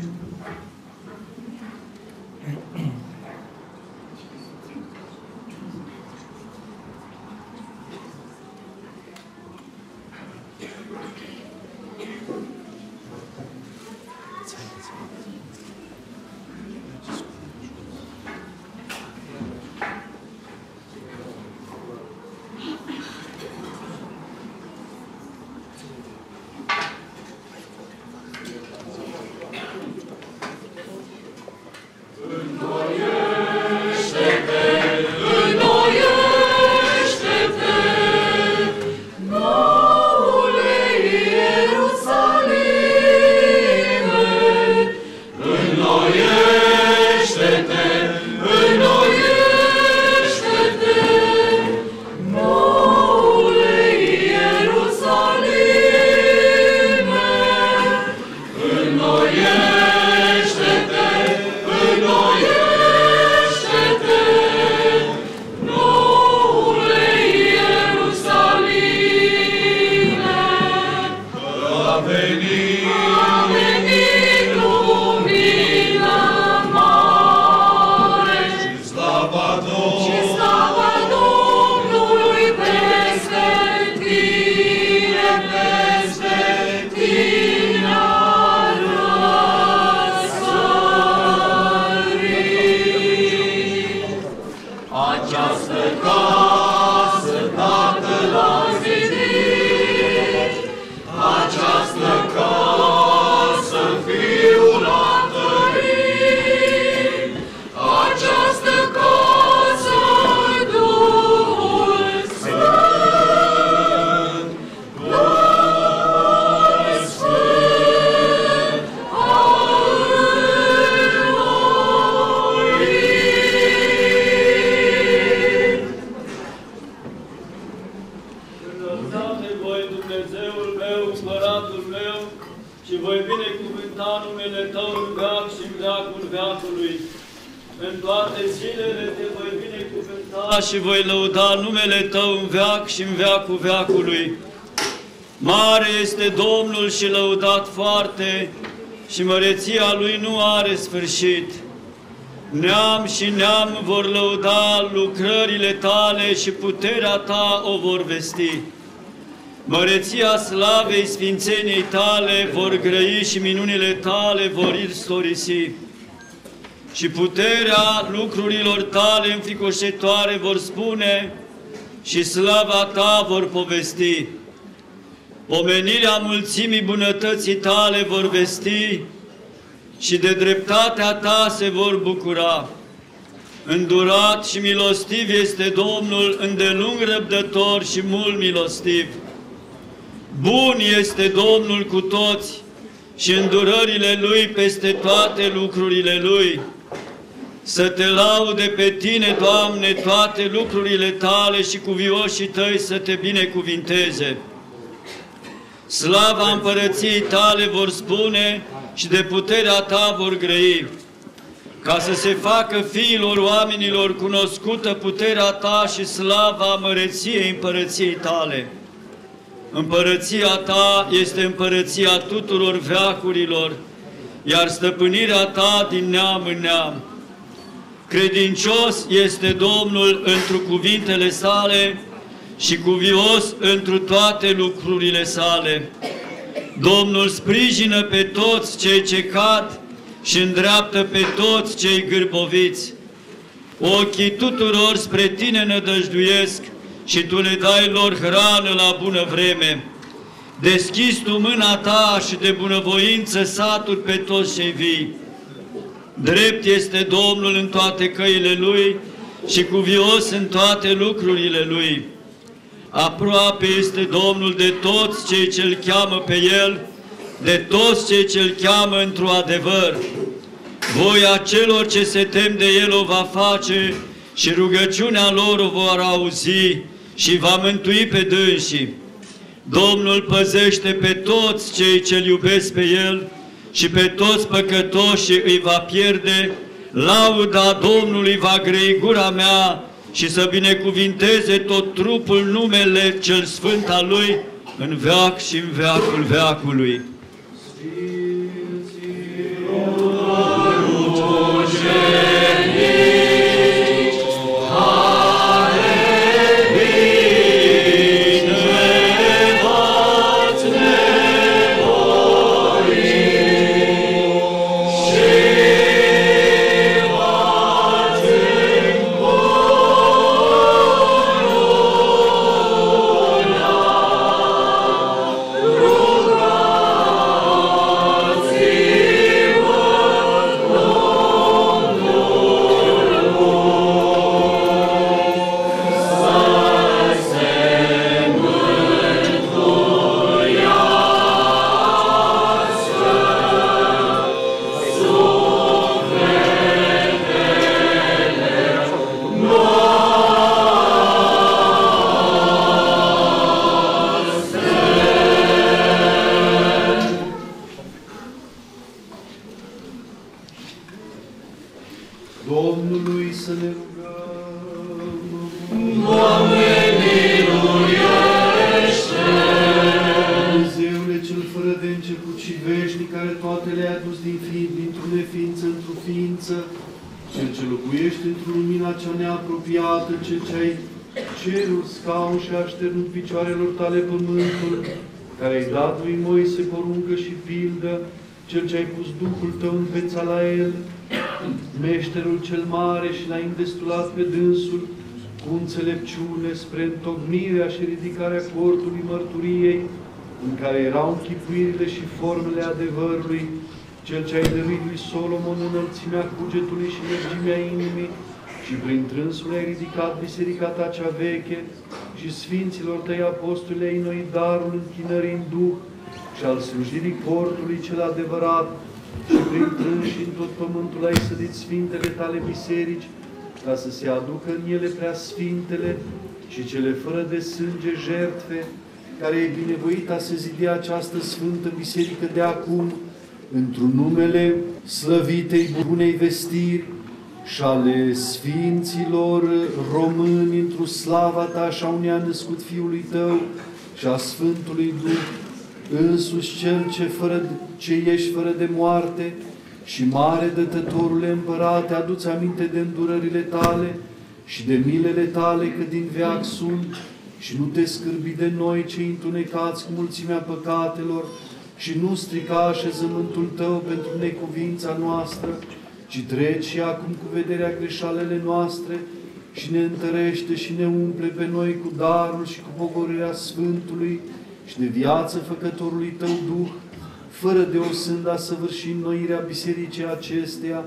Și voi lăuda numele Tău în veac și în veacul veacului. Mare este Domnul și lăudat foarte, și măreția Lui nu are sfârșit. Neam și neam vor lăuda lucrările Tale și puterea Ta o vor vesti. Măreția slavei sfințeniei Tale vor grăi și minunile Tale vor istorisi. Și puterea lucrurilor Tale înfricoșătoare vor spune și slava Ta vor povesti. Pomenirea mulțimii bunătății Tale vor vesti și de dreptatea Ta se vor bucura. Îndurat și milostiv este Domnul, îndelung răbdător și mult milostiv. Bun este Domnul cu toți și îndurările Lui peste toate lucrurile Lui. Să te laude pe Tine, Doamne, toate lucrurile Tale și cuvioșii Tăi să Te binecuvinteze. Slava împărăției Tale vor spune și de puterea Ta vor grăi, ca să se facă fiilor oamenilor cunoscută puterea Ta și slava măreției împărăției Tale. Împărăția Ta este împărăția tuturor veacurilor, iar stăpânirea Ta din neam în neam. Credincios este Domnul întru cuvintele Sale și cuvios întru toate lucrurile Sale. Domnul sprijină pe toți cei ce cad și îndreaptă pe toți cei gârboviți. Ochii tuturor spre Tine nădăjduiesc și Tu le dai lor hrană la bună vreme. Deschizi Tu mâna Ta și de bunăvoință saturi pe toți cei vii. Drept este Domnul în toate căile Lui și cuvios în toate lucrurile Lui. Aproape este Domnul de toți cei ce-L cheamă pe El, de toți cei ce-L cheamă într-o adevăr. Voia celor ce se tem de El o va face și rugăciunea lor o vor auzi și va mântui pe dânsii. Domnul păzește pe toți cei ce-L iubesc pe El și pe toți păcătoșii îi va pierde. Lauda Domnului va grăi gura mea și să binecuvinteze tot trupul numele cel sfânt al Lui în veac și în veacul veacului.
Domnului să ne rugăm.
Doamne, miluiește!
Dumnezeule cel fără de început și veșnic, care toate le-ai adus din fiind, dintr-o neființă într-o ființă, Cel ce locuiește într-o lumina cea neapropiată, Cel ce ai cerul, scaun și așternut picioarelor Tale pământul, care ai dat lui Moise poruncă și pildă, Cel ce ai pus Duhul Tău în feța la el, Meșterul cel mare și l-ai îndestulat pe dânsul cu înțelepciune spre întocmirea și ridicarea cortului mărturiei, în care erau închipuirile și formele adevărului, Cel ce ai dăruit lui Solomon înălțimea cugetului și lărgimea inimii, și prin trânsul ai ridicat biserica Ta cea veche, și sfinților Tăi apostoli ai înnoit darul închinării în Duh și al slujirii cortului cel adevărat, și prin trânși în tot pământul ai sădit sfintele Tale biserici, ca să se aducă în ele prea sfintele și cele fără de sânge jertfe, care e binevoit a se zidi această sfântă biserică de acum, într-un numele slăvitei bunei vestiri și ale sfinților români, într-o slava Ta, așa unde a născut Fiului Tău și a Sfântului Duh, însuși Cel ce, fără, ce ești fără de moarte și mare dătătorule împărate, adu-ți aminte de îndurările Tale și de milele Tale, că din veac sunt, și nu te scârbi de noi, cei întunecați cu mulțimea păcatelor, și nu strica așezământul Tău pentru necuvința noastră, ci treci și acum cu vederea greșalele noastre și ne întărește și ne umple pe noi cu darul și cu pogorârea Sfântului și de viață Făcătorului Tău Duh, fără de o sânda săvârși înnoirea bisericii acesteia,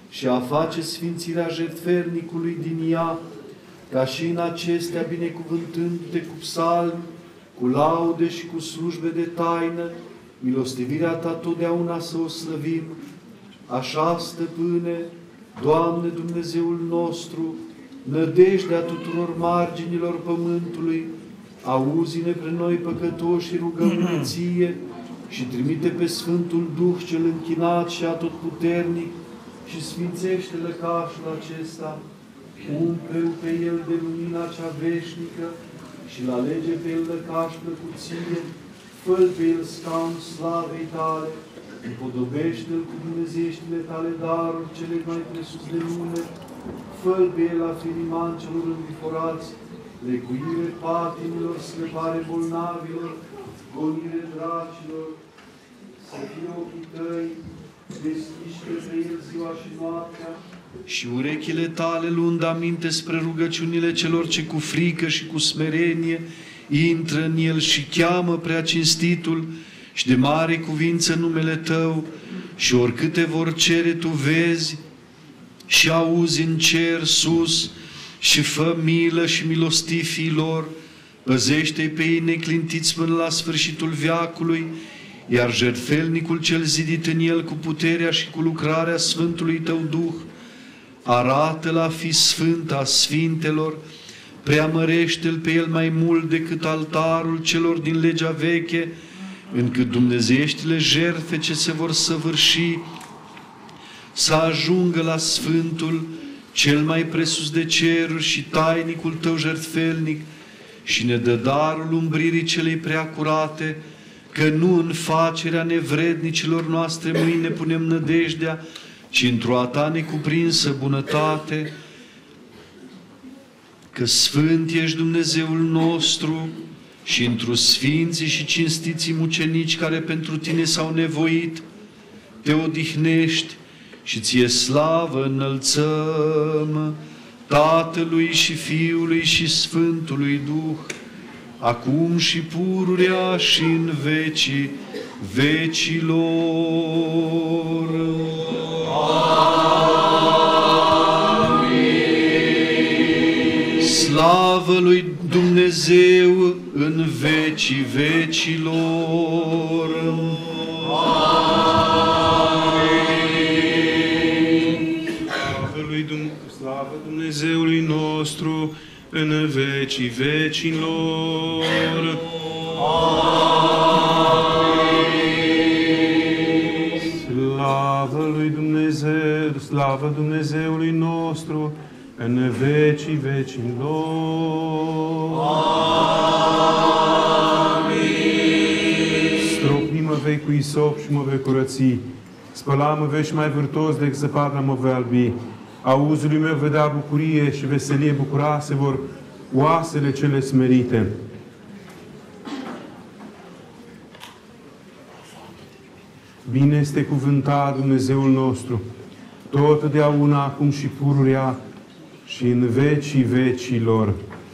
și a face sfințirea jertfernicului din ea, ca și în acestea, binecuvântându-te cu psalmi, cu laude și cu slujbe de taină, milostivirea ta totdeauna să o slăvim. Așa, Stăpâne, Doamne Dumnezeul nostru, nădejdea tuturor marginilor pământului, auzi-ne pre noi păcătoși și rugăm-ne Ție și trimite pe Sfântul Duh cel închinat și atotputernic și sfințește lăcașul acesta, umple-l pe el de lumina cea veșnică și l alege pe el lăcaș plăcuție, fă-l pe el scaun slavei Tale, împodobește-l cu dumnezeieștile Tale daruri cele mai presus de lume, fă-l pe el la filiman celor înviforați, lecuire patimilor, scăpare bolnavilor, gonire dracilor, să fie ochii Tăi deschiși către el ziua și noaptea, și urechile Tale, luând aminte spre rugăciunile celor ce cu frică și cu smerenie intră în el și cheamă prea cinstitul și de mare cuvință numele Tău, și oricâte vor cere Tu vezi și auzi în cer sus, și fă milă și milostiv fiilor, păzește-i pe ei neclintiți până la sfârșitul veacului, iar jertfelnicul cel zidit în el cu puterea și cu lucrarea Sfântului Tău Duh, arată-l a fi sfânt a sfintelor, preamărește-l pe el mai mult decât altarul celor din legea veche, încât dumnezeieștile jertfe ce se vor săvârși să ajungă la Sfântul cel mai presus de ceruri și tainicul Tău jertfelnic, și ne dă darul umbririi celei prea curate, că nu în facerea nevrednicilor noastre mâini ne punem nădejdea, ci într-o a Ta necuprinsă bunătate, că Sfânt ești Dumnezeul nostru și într-o sfinții și cinstiții mucenici care pentru Tine s-au nevoit, Te odihnești și Ție slavă înălțăm, Tatălui și Fiului și Sfântului Duh, acum și pururea și în vecii vecilor. Amin. Slavă lui Dumnezeu în vecii vecilor.
Slavă Dumnezeului nostru în vecii vecilor. Amin. Slavă lui Dumnezeu, slavă Dumnezeului nostru în vecii vecilor. Amin. Stropni-mă vei cu isop și mă vei curăți, spăla-mă vei și mai vârtos decât zăpadă mă vei albi. Auzului meu vedea bucurie și veselie bucurase vor oasele cele smerite. Bine este cuvântat Dumnezeul nostru, totdeauna, acum și pururea și în vecii vecilor.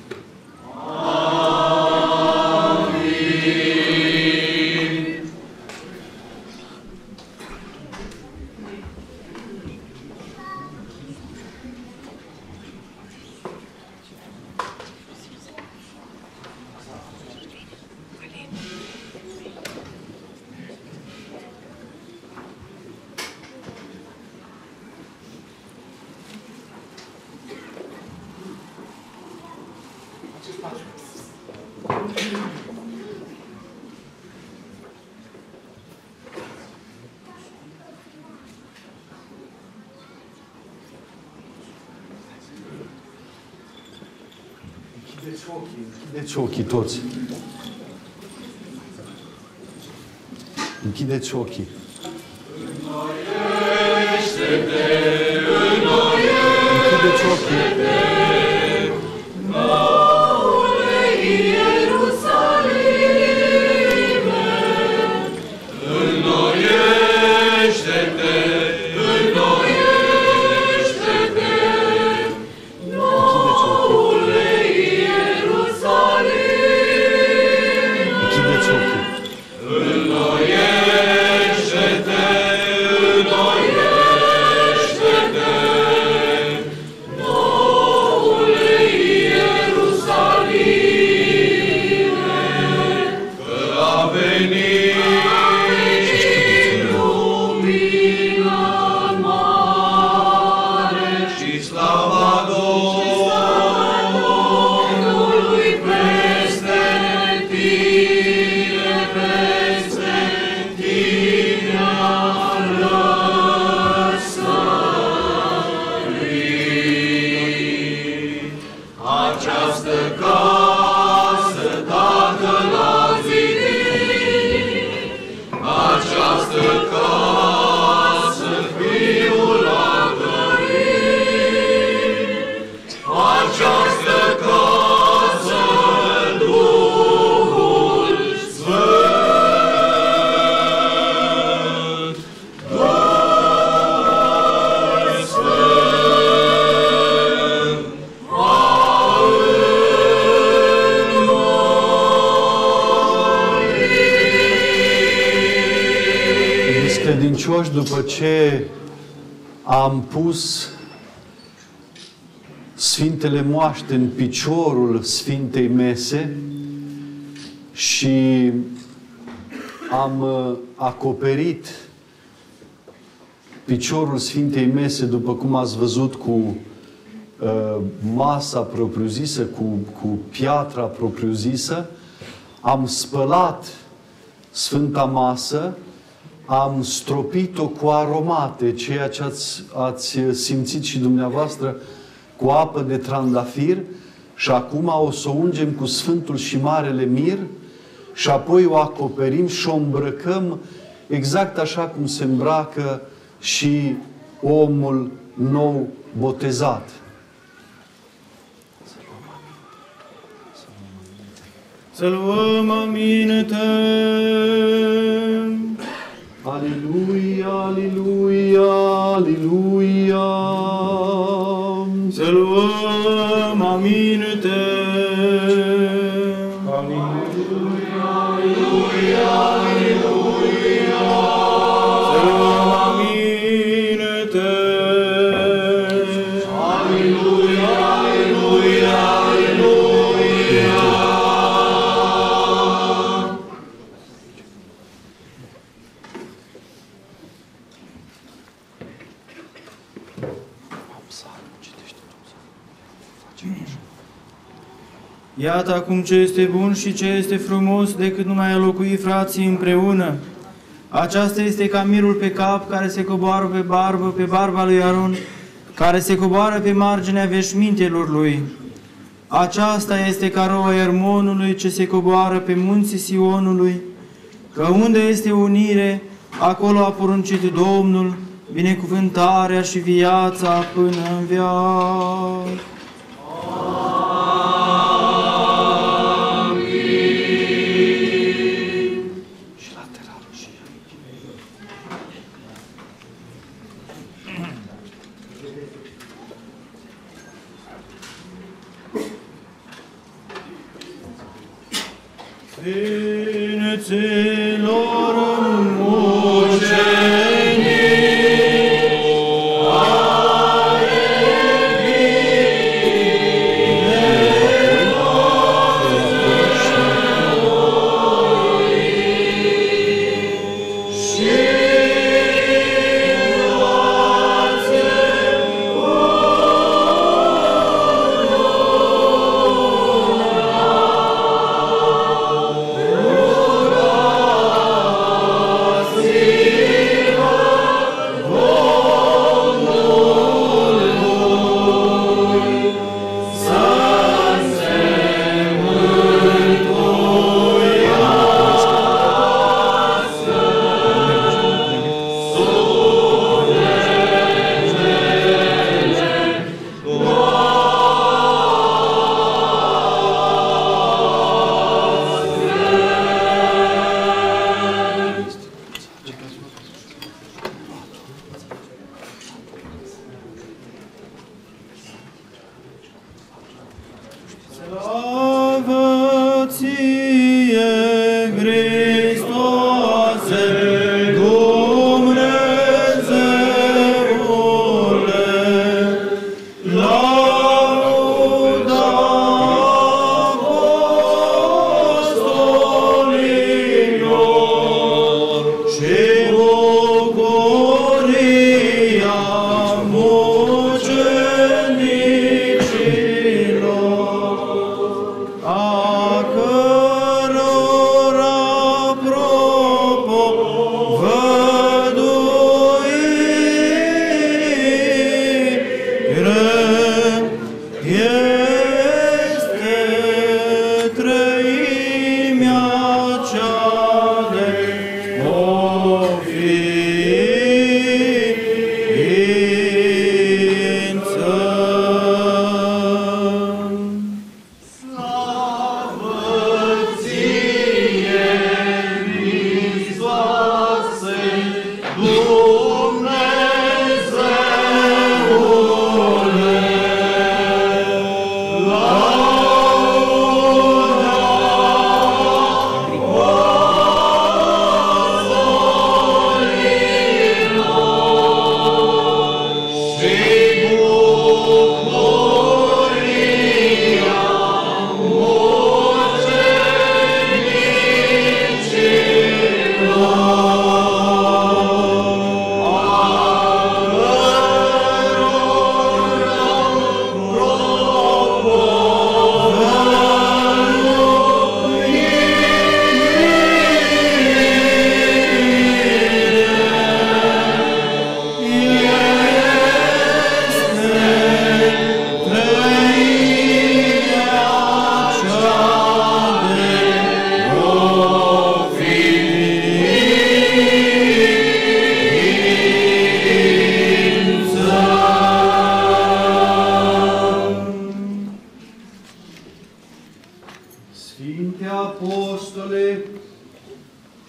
Închideți ochii, închideți ochii toți. Închideți ochii. Închideți ochii.
Înnoiește-te, înnoiește-te,
Credincioși, după ce am pus Sfintele Moaște în piciorul Sfintei Mese și am acoperit piciorul Sfintei Mese, după cum ați văzut, cu uh, masa propriu-zisă, cu, cu piatra propriu-zisă, am spălat Sfânta Masă, am stropit-o cu aromate, ceea ce ați, ați simțit și dumneavoastră, cu apă de trandafir, și acum o să o ungem cu Sfântul și Marele Mir și apoi o acoperim și o îmbrăcăm exact așa cum se îmbracă și omul nou botezat.
Să luăm aminte.
Aleluia, aleluia, aleluia.
Să luăm aminte.
Aleluia, aleluia, aleluia.
Să luăm aminte.
Aleluia, aleluia, aleluia.
Iată acum ce este bun și ce este frumos decât numai a locui frații împreună. Aceasta este ca mirul pe cap care se coboară pe barbă, pe barba lui Aron, care se coboară pe marginea veșmintelor lui. Aceasta este ca roa Ermonului ce se coboară pe munții Sionului, că unde este unire, acolo a poruncit Domnul binecuvântarea și viața până în veac. Sfinților mucenici, ale bine și luați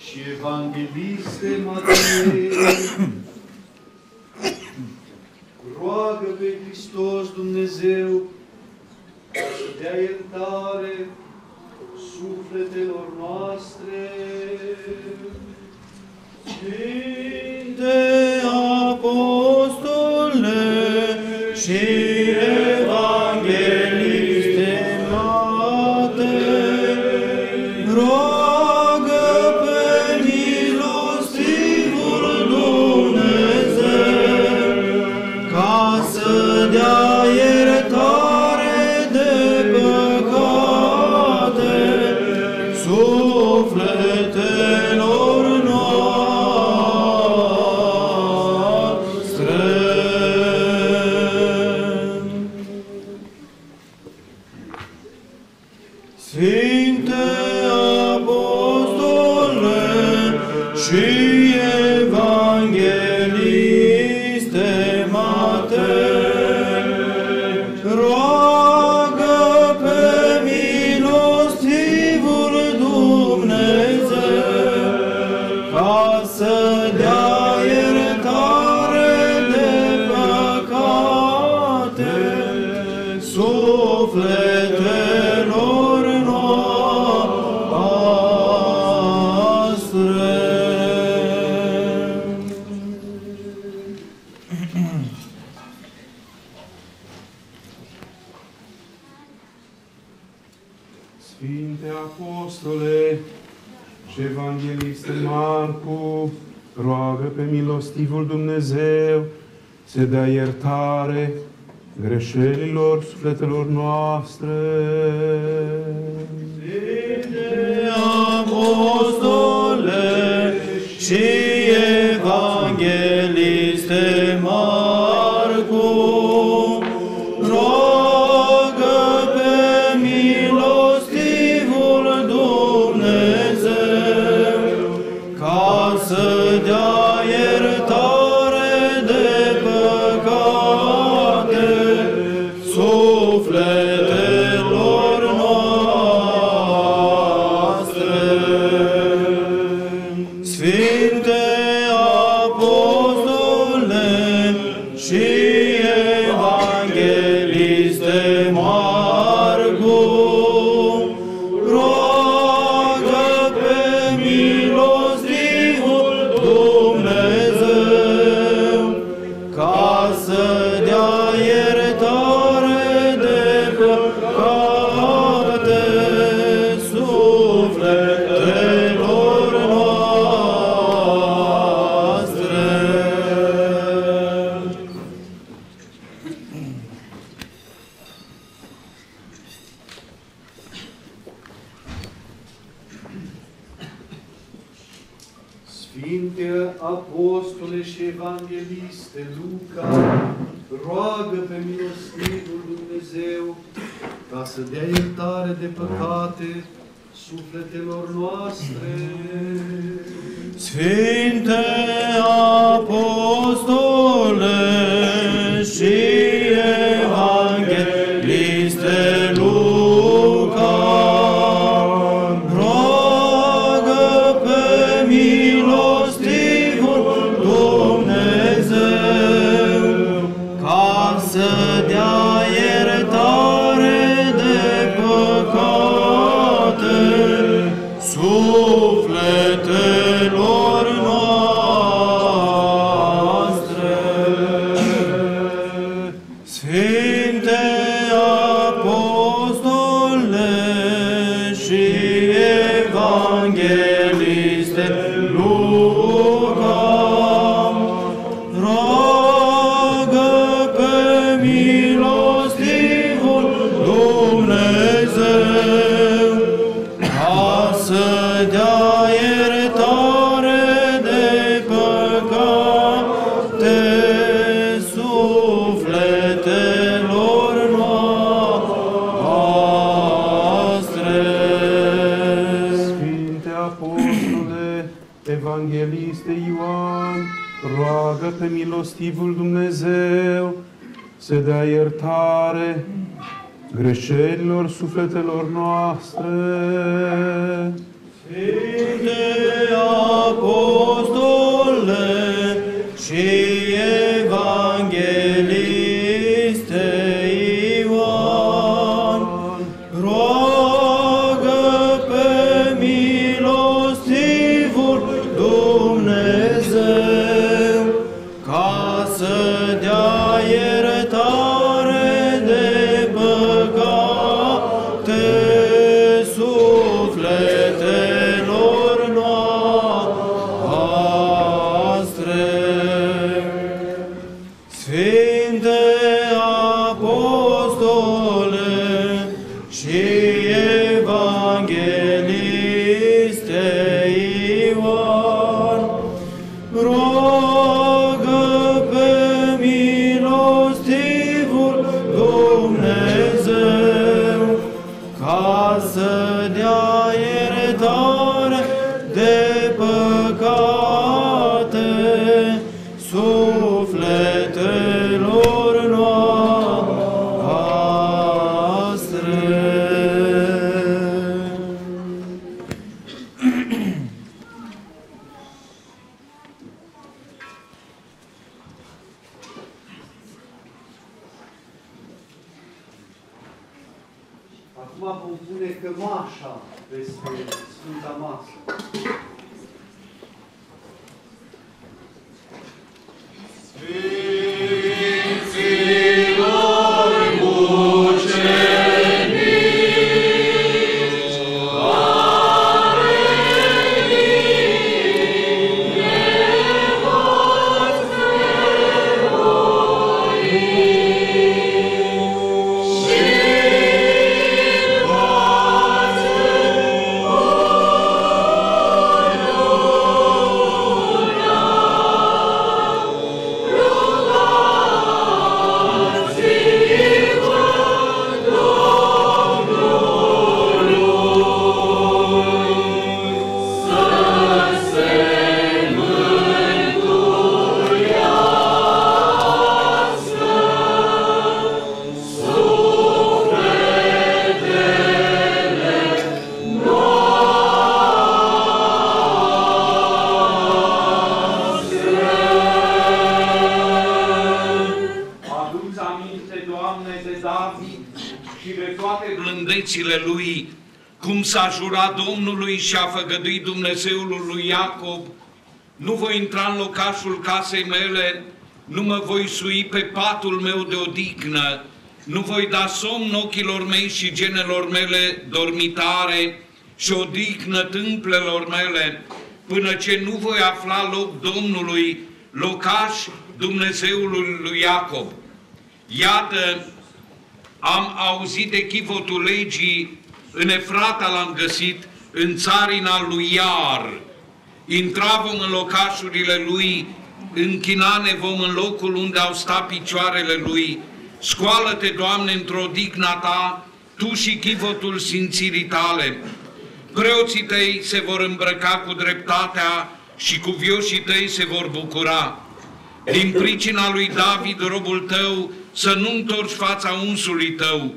și evangheliste Matei, roagă pe Hristos Dumnezeu să dea iertare sufletelor noastre.
Sfinte Apostole și Evangheliste Matei, roagă pe milostivul Dumnezeu ca să dea iertare de păcate sufletelor noastre. Sfinte Apostole și Evangheliste Matei, roagă pe milostivul Dumnezeu ca să dea iertare de păcate sufletelor noastre.
Sfinte Apostole și Evangheliste Marcu, roagă pe milostivul Dumnezeu să dea iertare greșelilor sufletelor noastre.
Sfinte Apostole și Evangheliste Marcu, roagă pe milostivul Dumnezeu ca să dea iertare de păcate sufletelor noastre. Sfinte Apostole și Evangheliste Marcu, roagă pe milostivul Dumnezeu ca să dea iertare de păcate sufletelor noastre.
Sfinte Apostole și Evangheliste Luca, roagă pe milostivul Dumnezeu ca să dea iertare de păcate sufletelor noastre.
Sfinte Apostole și Evangheliste Luca, roagă pe milostivul Dumnezeu ca să dea iertare de păcate sufletelor noastre. Sfinte Apostole și Evangheliste Luca, roagă pe milostivul Dumnezeu ca să dea iertare de păcate sufletelor noastre.
Sfinte Apostole, Evangheliste Ioan, roagă pe milostivul Dumnezeu să dea iertare greșelilor sufletelor noastre.
Sfinte Ioan, roagă pe milostivul Dumnezeu, ca să dea iertare de păcate sufletelor noastre.
Acum vom pune cămașa peste Sfânta Masă.
Sfinților mucenici, care nevoți nevoi și
blândețile lui, cum s-a jurat Domnului și a făgăduit Dumnezeul lui Iacob: nu voi intra în locașul casei mele, nu mă voi sui pe patul meu de odihnă, nu voi da somn ochilor mei și genelor mele dormitare și odihnă tâmplelor mele, până ce nu voi afla loc Domnului, locaș Dumnezeului lui Iacob. Iată, am auzit de chivotul legii, în Efrata l-am găsit, în țarina lui Iar. Intra vom în locașurile lui, închina ne vom în locul unde au stat picioarele lui. Scoală-te, Doamne, într-o digna ta, tu și chivotul simțirii tale. Preoții tăi se vor îmbrăca cu dreptatea și cuvioșii tăi se vor bucura. Din pricina lui David, robul tău, să nu întorci fața unsului tău.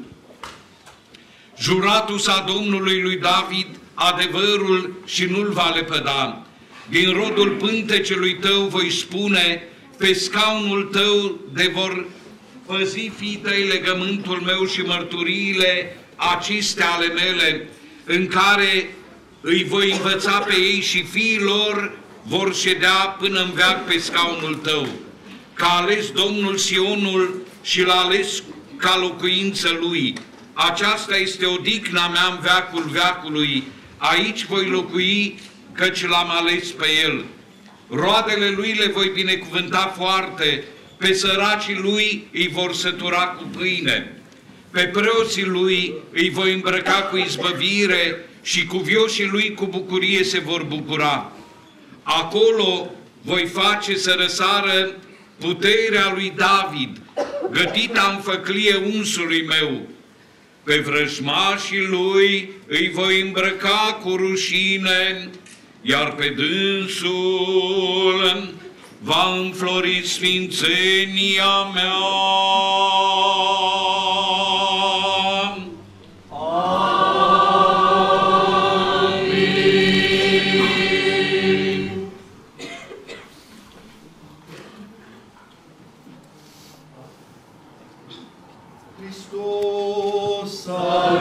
Juratul sa Domnului lui David, adevărul și nu-l va lepăda. Din rodul pântecelui tău voi spune, pe scaunul tău de vor păzi fii tăi legământul meu și mărturiile acestea ale mele, în care îi voi învăța pe ei și fiii lor vor ședea până în veac pe scaunul tău. Că a ales Domnul Sionul și l-a ales ca locuință lui. Aceasta este odihna mea în veacul veacului. Aici voi locui, căci l-am ales pe el. Roadele lui le voi binecuvânta foarte, pe săracii lui îi vor sătura cu pâine. Pe preoții lui îi voi îmbrăca cu izbăvire și cuvioșii lui cu bucurie se vor bucura. Acolo voi face să răsară puterea lui David, gătita în făclie unsului meu. Pe vrăjmașii lui îi voi îmbrăca cu rușine, iar pe dânsul va înflori sfințenia mea.
Hristos
a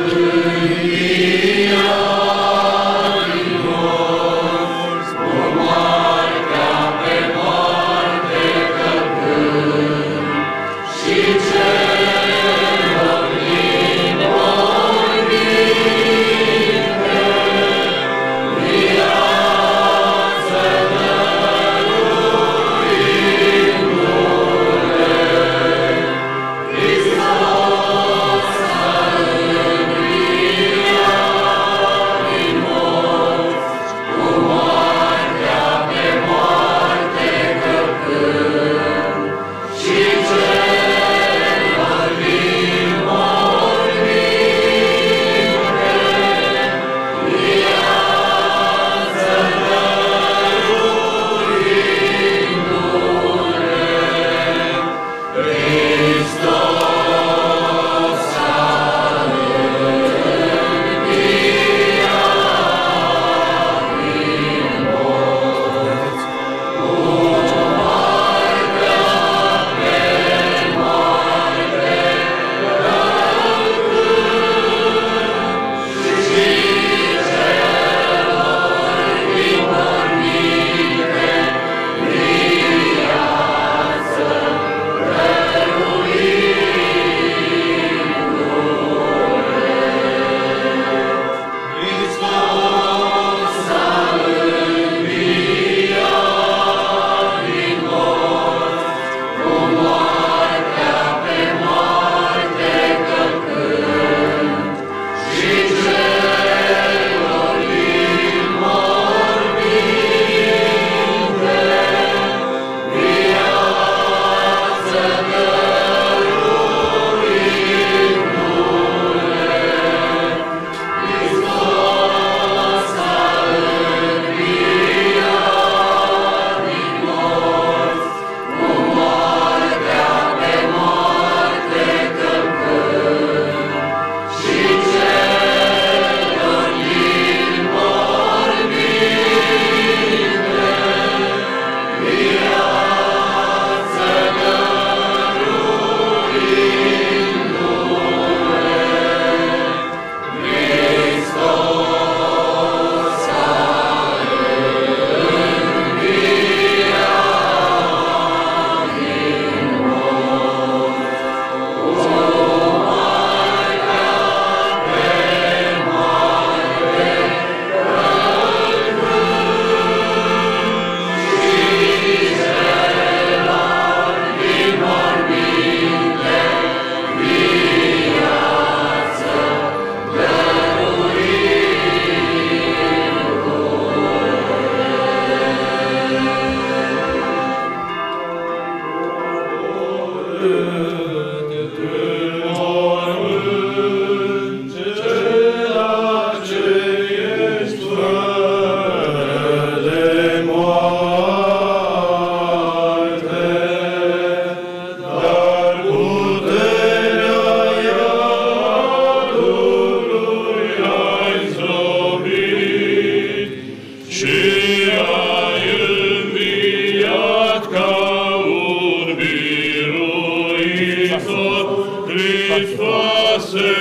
ai înviat ca un biruitor, Hristoase,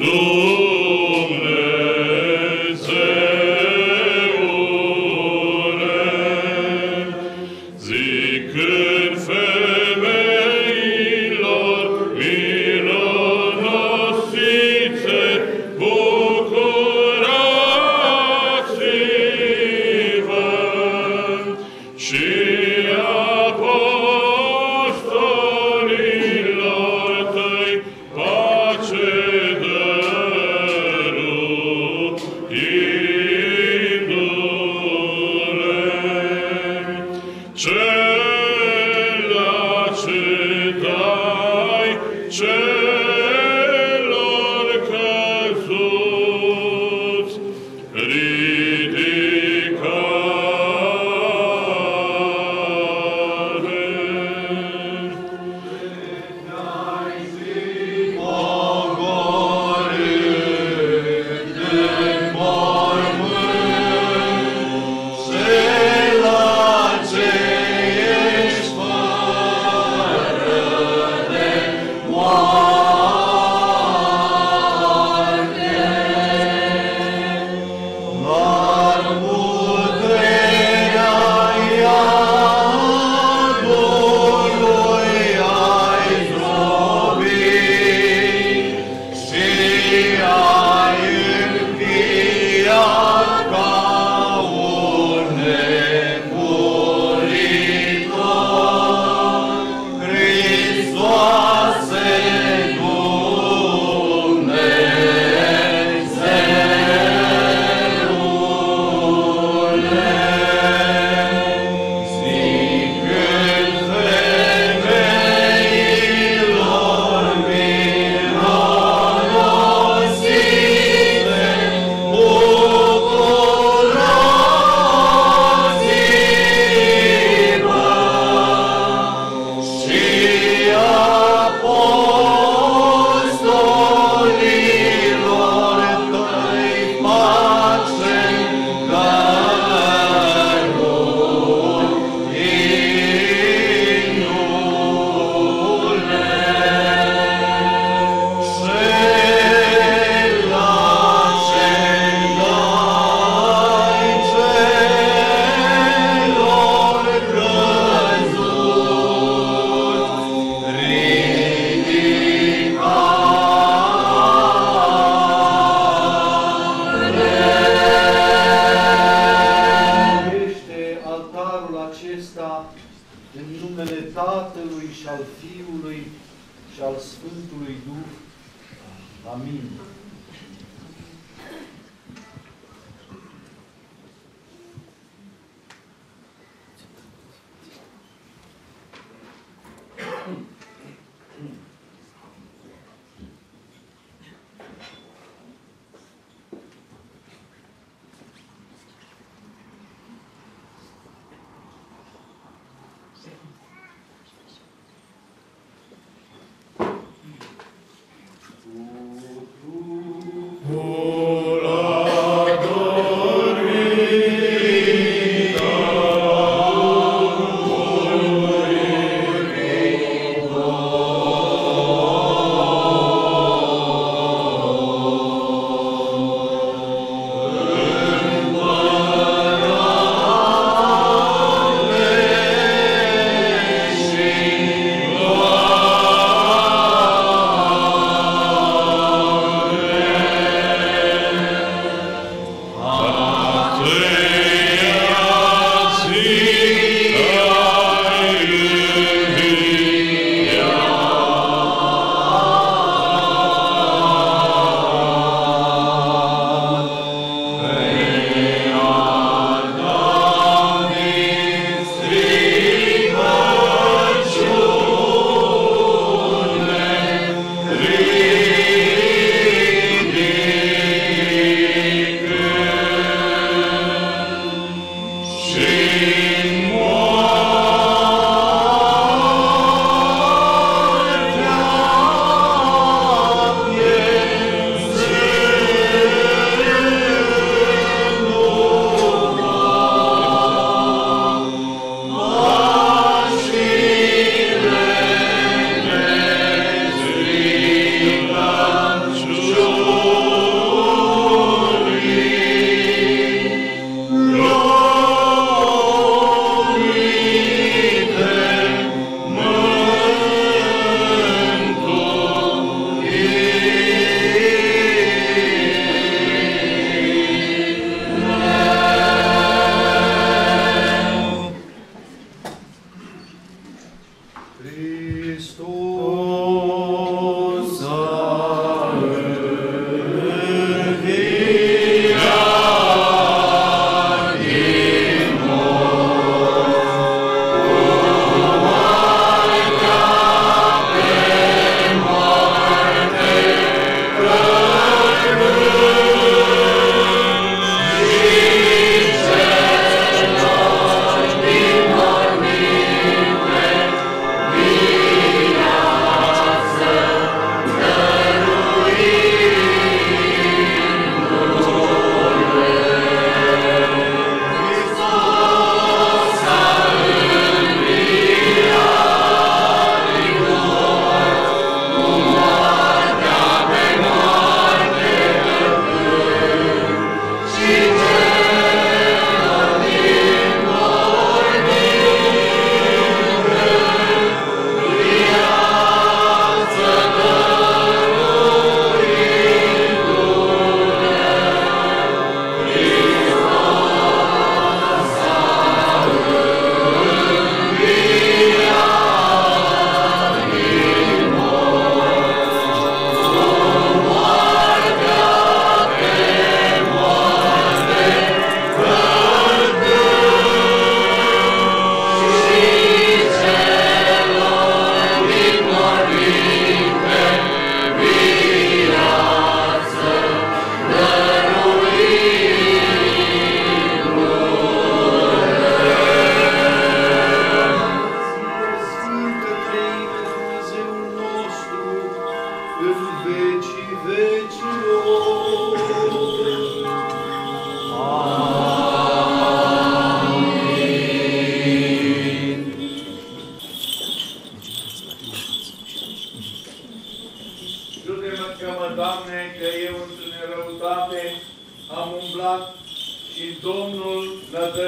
Dumnezeule, zicând femeilor milonosițe, bucurați-vă, și apostolilor tăi pace dăruindu-le. Cela ce dai celor căzuți,
în numele Tatălui și al Fiului și al Sfântului Duh. Amin.
Tu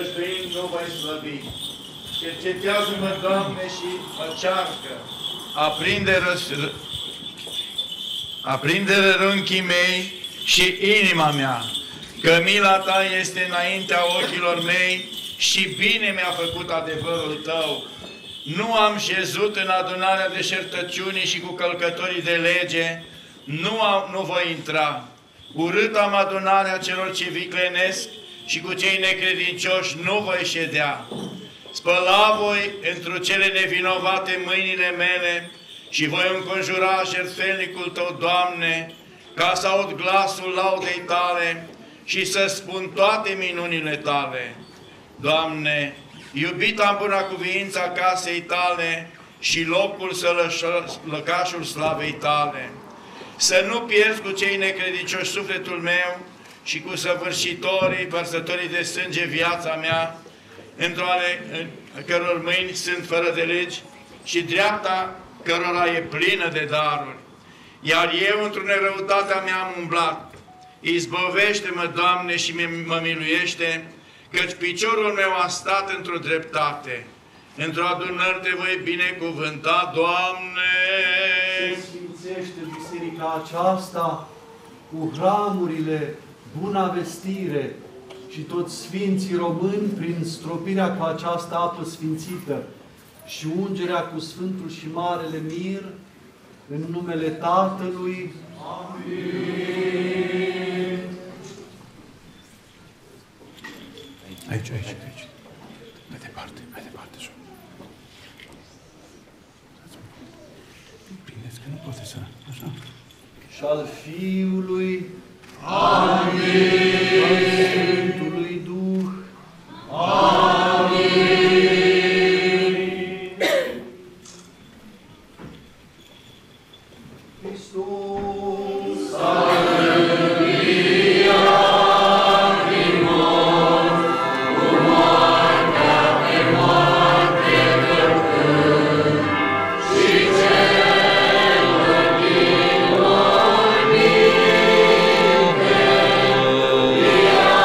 nădăjduind nu voi slăbi. Cercetează-mă, Doamne, și mă cearcă. Aprinde, răs... Aprinde rărunchii mei și inima mea, că mila Ta este înaintea ochilor mei și bine mi-a făcut adevărul Tău. Nu am șezut în adunarea deșertăciunii și cu călcătorii de lege, nu, am, nu voi intra. Urât am adunarea celor ce viclenesc și cu cei necredincioși nu voi ședea. Spăla voi întru cele nevinovate mâinile mele și voi înconjura jertfelnicul Tău, Doamne, ca să aud glasul laudei Tale și să spun toate minunile Tale. Doamne, iubit am bunacuvința casei Tale și locul lăcașul slavei Tale. Să nu pierzi cu cei necredincioși sufletul meu și cu săvârșitorii, vărsătorii de sânge viața mea, într-o ale căror mâini sunt fără de legi și dreapta cărora e plină de daruri. Iar eu, într-o nerăutatea mea, am umblat. Izbăvește-mă, Doamne, și mă miluiește, căci piciorul meu a stat într-o dreptate. Într-o adunări Te voi binecuvânta, Doamne!
Se sfințește biserica aceasta cu hramurile, buna vestire și toți sfinții români prin stropirea cu această apă sfințită și ungerea cu Sfântul și Marele Mir, în numele Tatălui. Amin.
Aici, aici, aici. Mai departe, mai departe. Prindeți că nu poate să... Așa.
Și al Fiului.
Amin.
Al Sfântului Duh.
Amin.
Hristos.
Yeah.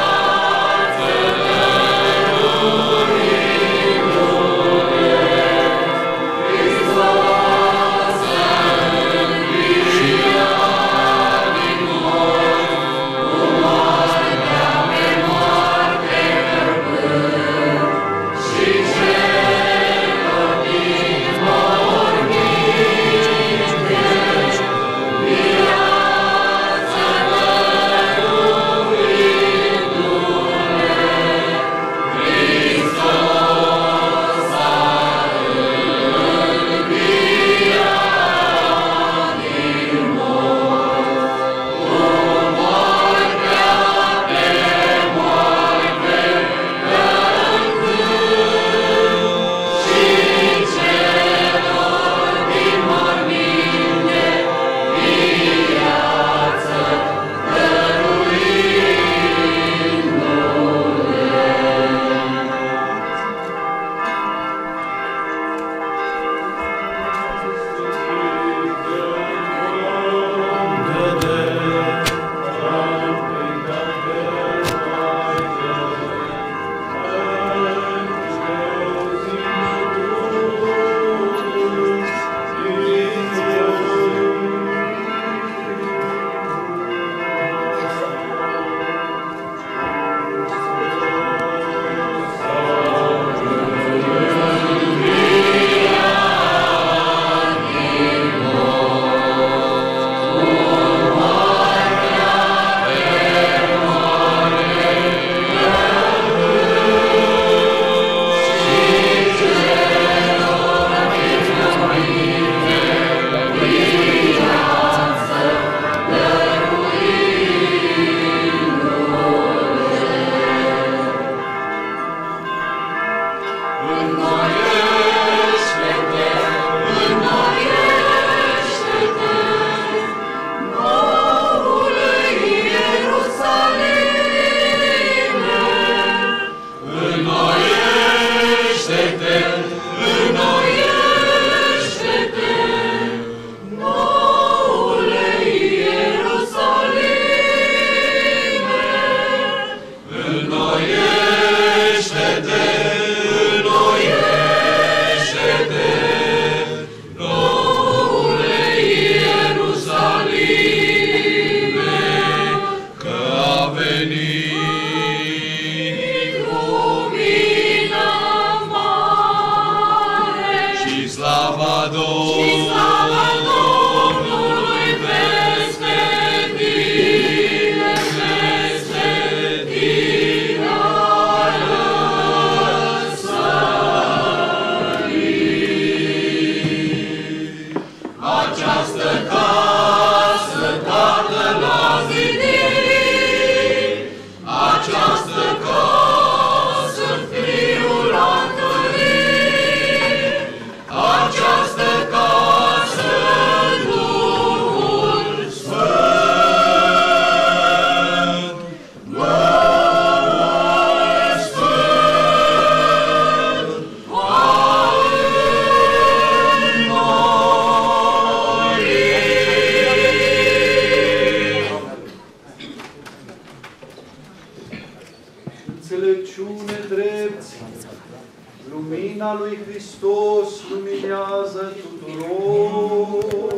Lumina lui Hristos luminează tuturor.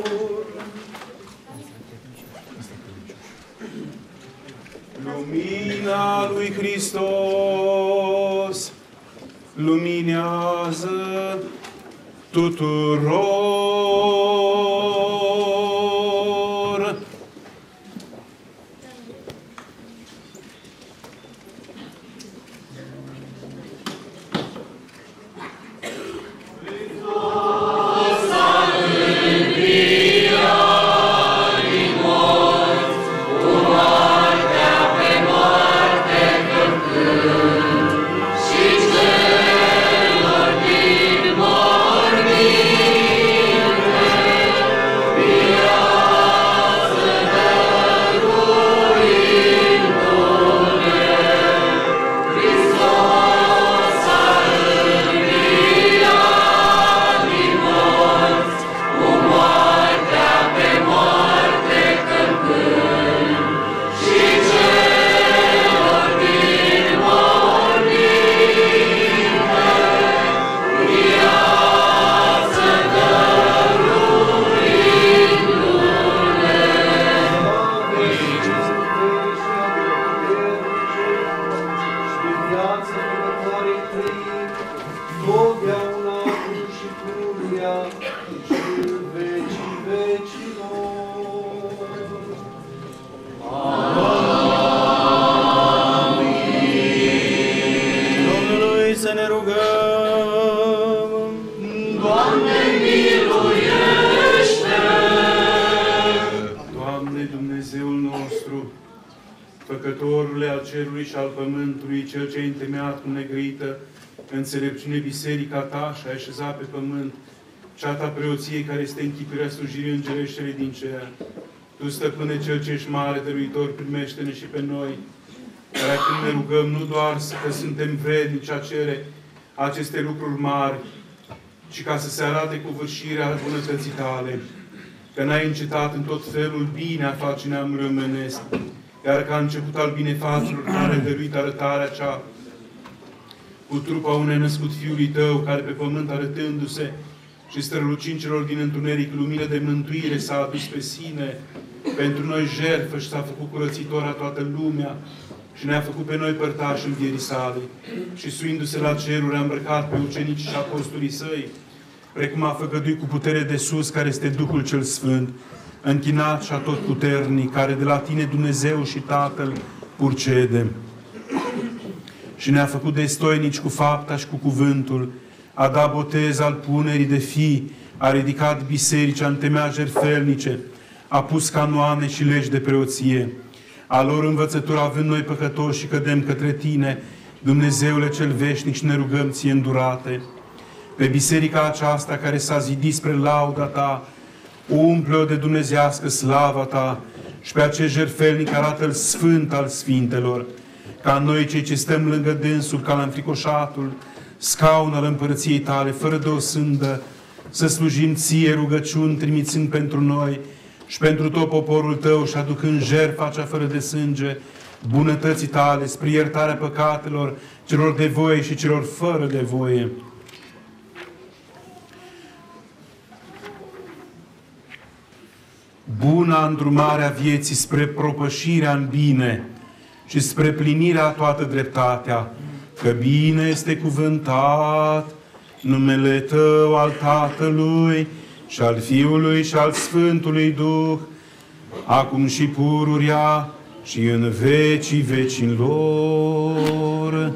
Lumina lui Hristos luminează tuturor. Înțelepciune biserica ta și a așezat pe pământ ceata preoției care este închipuirea slujirii îngereștele din cer. Tu, Stăpâne, Cel ce ești mare, dăruitor, primește-ne și pe noi, care acum ne rugăm nu doar că suntem vrednici a cere aceste lucruri mari, ci ca să se arate covârșirea bunătății tale, că n-ai încetat în tot felul bine a face neamul omenesc, iar ca început al binefaților care ai dăruit arătarea cea cu trupa unei născut Fiului Tău, care pe pământ arătându-se și strălucind celor din întuneric lumină de mântuire s-a adus pe sine, pentru noi jertfă și s-a făcut curățitor a toată lumea și ne-a făcut pe noi părtași în învierii sale. Și suindu-se la ceruri a îmbrăcat pe ucenicii și apostolii Săi, precum a făgăduit cu putere de sus, care este Duhul cel Sfânt, închinat și atotputernic, care de la Tine, Dumnezeu și Tatăl, purcede. Și ne-a făcut destoinici cu fapta și cu cuvântul, a dat botez al punerii de fii, a ridicat bisericea în temea jertfelnice, a pus canoane și legi de preoție. A lor învățătură având noi păcătoși și cădem către Tine, Dumnezeule cel veșnic, și ne rugăm Ție îndurate. Pe biserica aceasta care s-a zidit spre lauda Ta, umple-o de dumnezească slava Ta și pe acest jertfelnic arată-L sfânt al sfintelor, ca noi cei ce stăm lângă dânsul, ca la înfricoșatul scaun al împărăției Tale, fără de o sândă, să slujim Ție rugăciuni, trimițând pentru noi și pentru tot poporul Tău și aducând jertfa cea fără de sânge, bunătății Tale, spre iertarea păcatelor celor de voie și celor fără de voie. Buna îndrumarea vieții spre propășirea în bine și spre plinirea toată dreptatea, că bine este cuvântat numele Tău al Tatălui și al Fiului și al Sfântului Duh, acum și pururia și în vecii vecilor.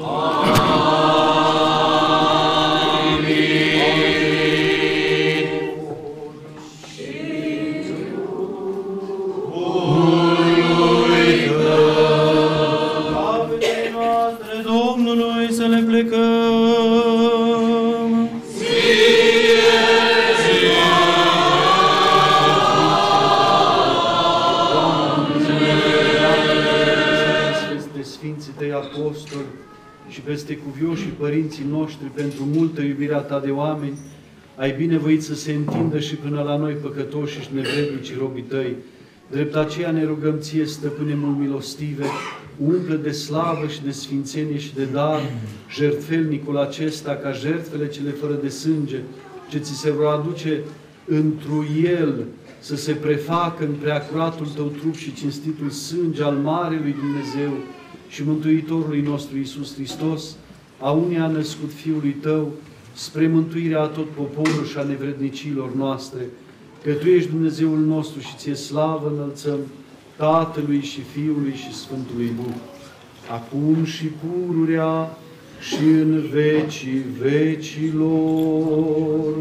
Și peste cuvioșii părinții noștri, pentru multă iubirea Ta de oameni, ai binevoit să se întindă și până la noi păcătoși și nevrednici robii Tăi. Drept aceea ne rugăm Ție, Stăpâne mult milostive, umple de slavă și de sfințenie și de dar jertfelnicul acesta, ca jertfele cele fără de sânge, ce ți se vor aduce întru el, să se prefacă în preacuratul tău trup și cinstitul sânge al Marelui Dumnezeu și Mântuitorului nostru Iisus Hristos, a unii a născut Fiului tău, spre mântuirea a tot poporul și a nevrednicilor noastre, că Tu ești Dumnezeul nostru și Ție slavă înălțăm, Tatălui și Fiului și Sfântului Duh, acum și pururea și în vecii vecilor.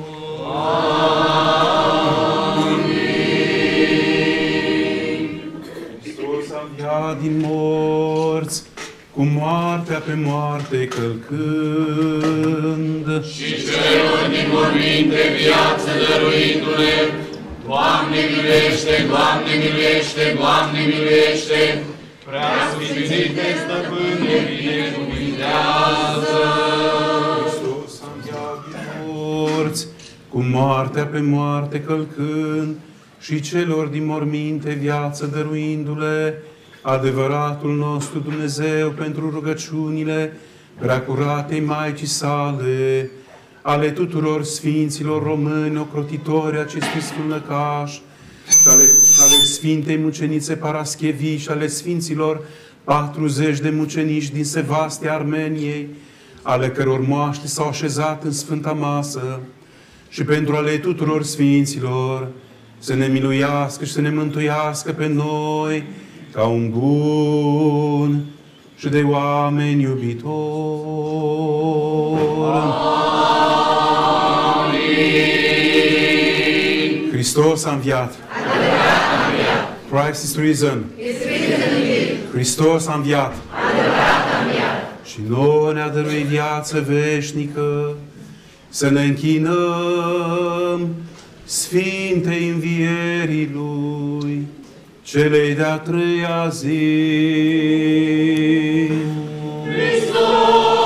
Hristos a înviat din morți, cu moartea pe moarte călcând.
Și celor din morminte viață dăruindu-le, Doamne miluiește, Doamne miluiește, Doamne miluiește, prea sfințite stăpâne, binecuvintează.
Hristos a înviat din morți, cu moartea pe moarte călcând, și celor din morminte viață dăruindu-le, adevăratul nostru Dumnezeu pentru rugăciunile preacuratei Maicii sale, ale tuturor sfinților români, ocrotitori acestui sfânt lăcaș, și ale, și ale Sfintei Mucenițe Paraschevii și ale Sfinților patruzeci de mucenici din Sevastia Armeniei, ale căror moaște s-au așezat în Sfânta Masă, și pentru ale tuturor Sfinților, să ne miluiască și să ne mântuiască pe noi, ca un bun și de oameni iubitori.
Amin.
Hristos a înviat. Christ is risen. Hristos a înviat. Și noi ne-a dăruit viață veșnică, să ne închinăm Sfintei învierii Lui, celei de-a treia zi.
Hristos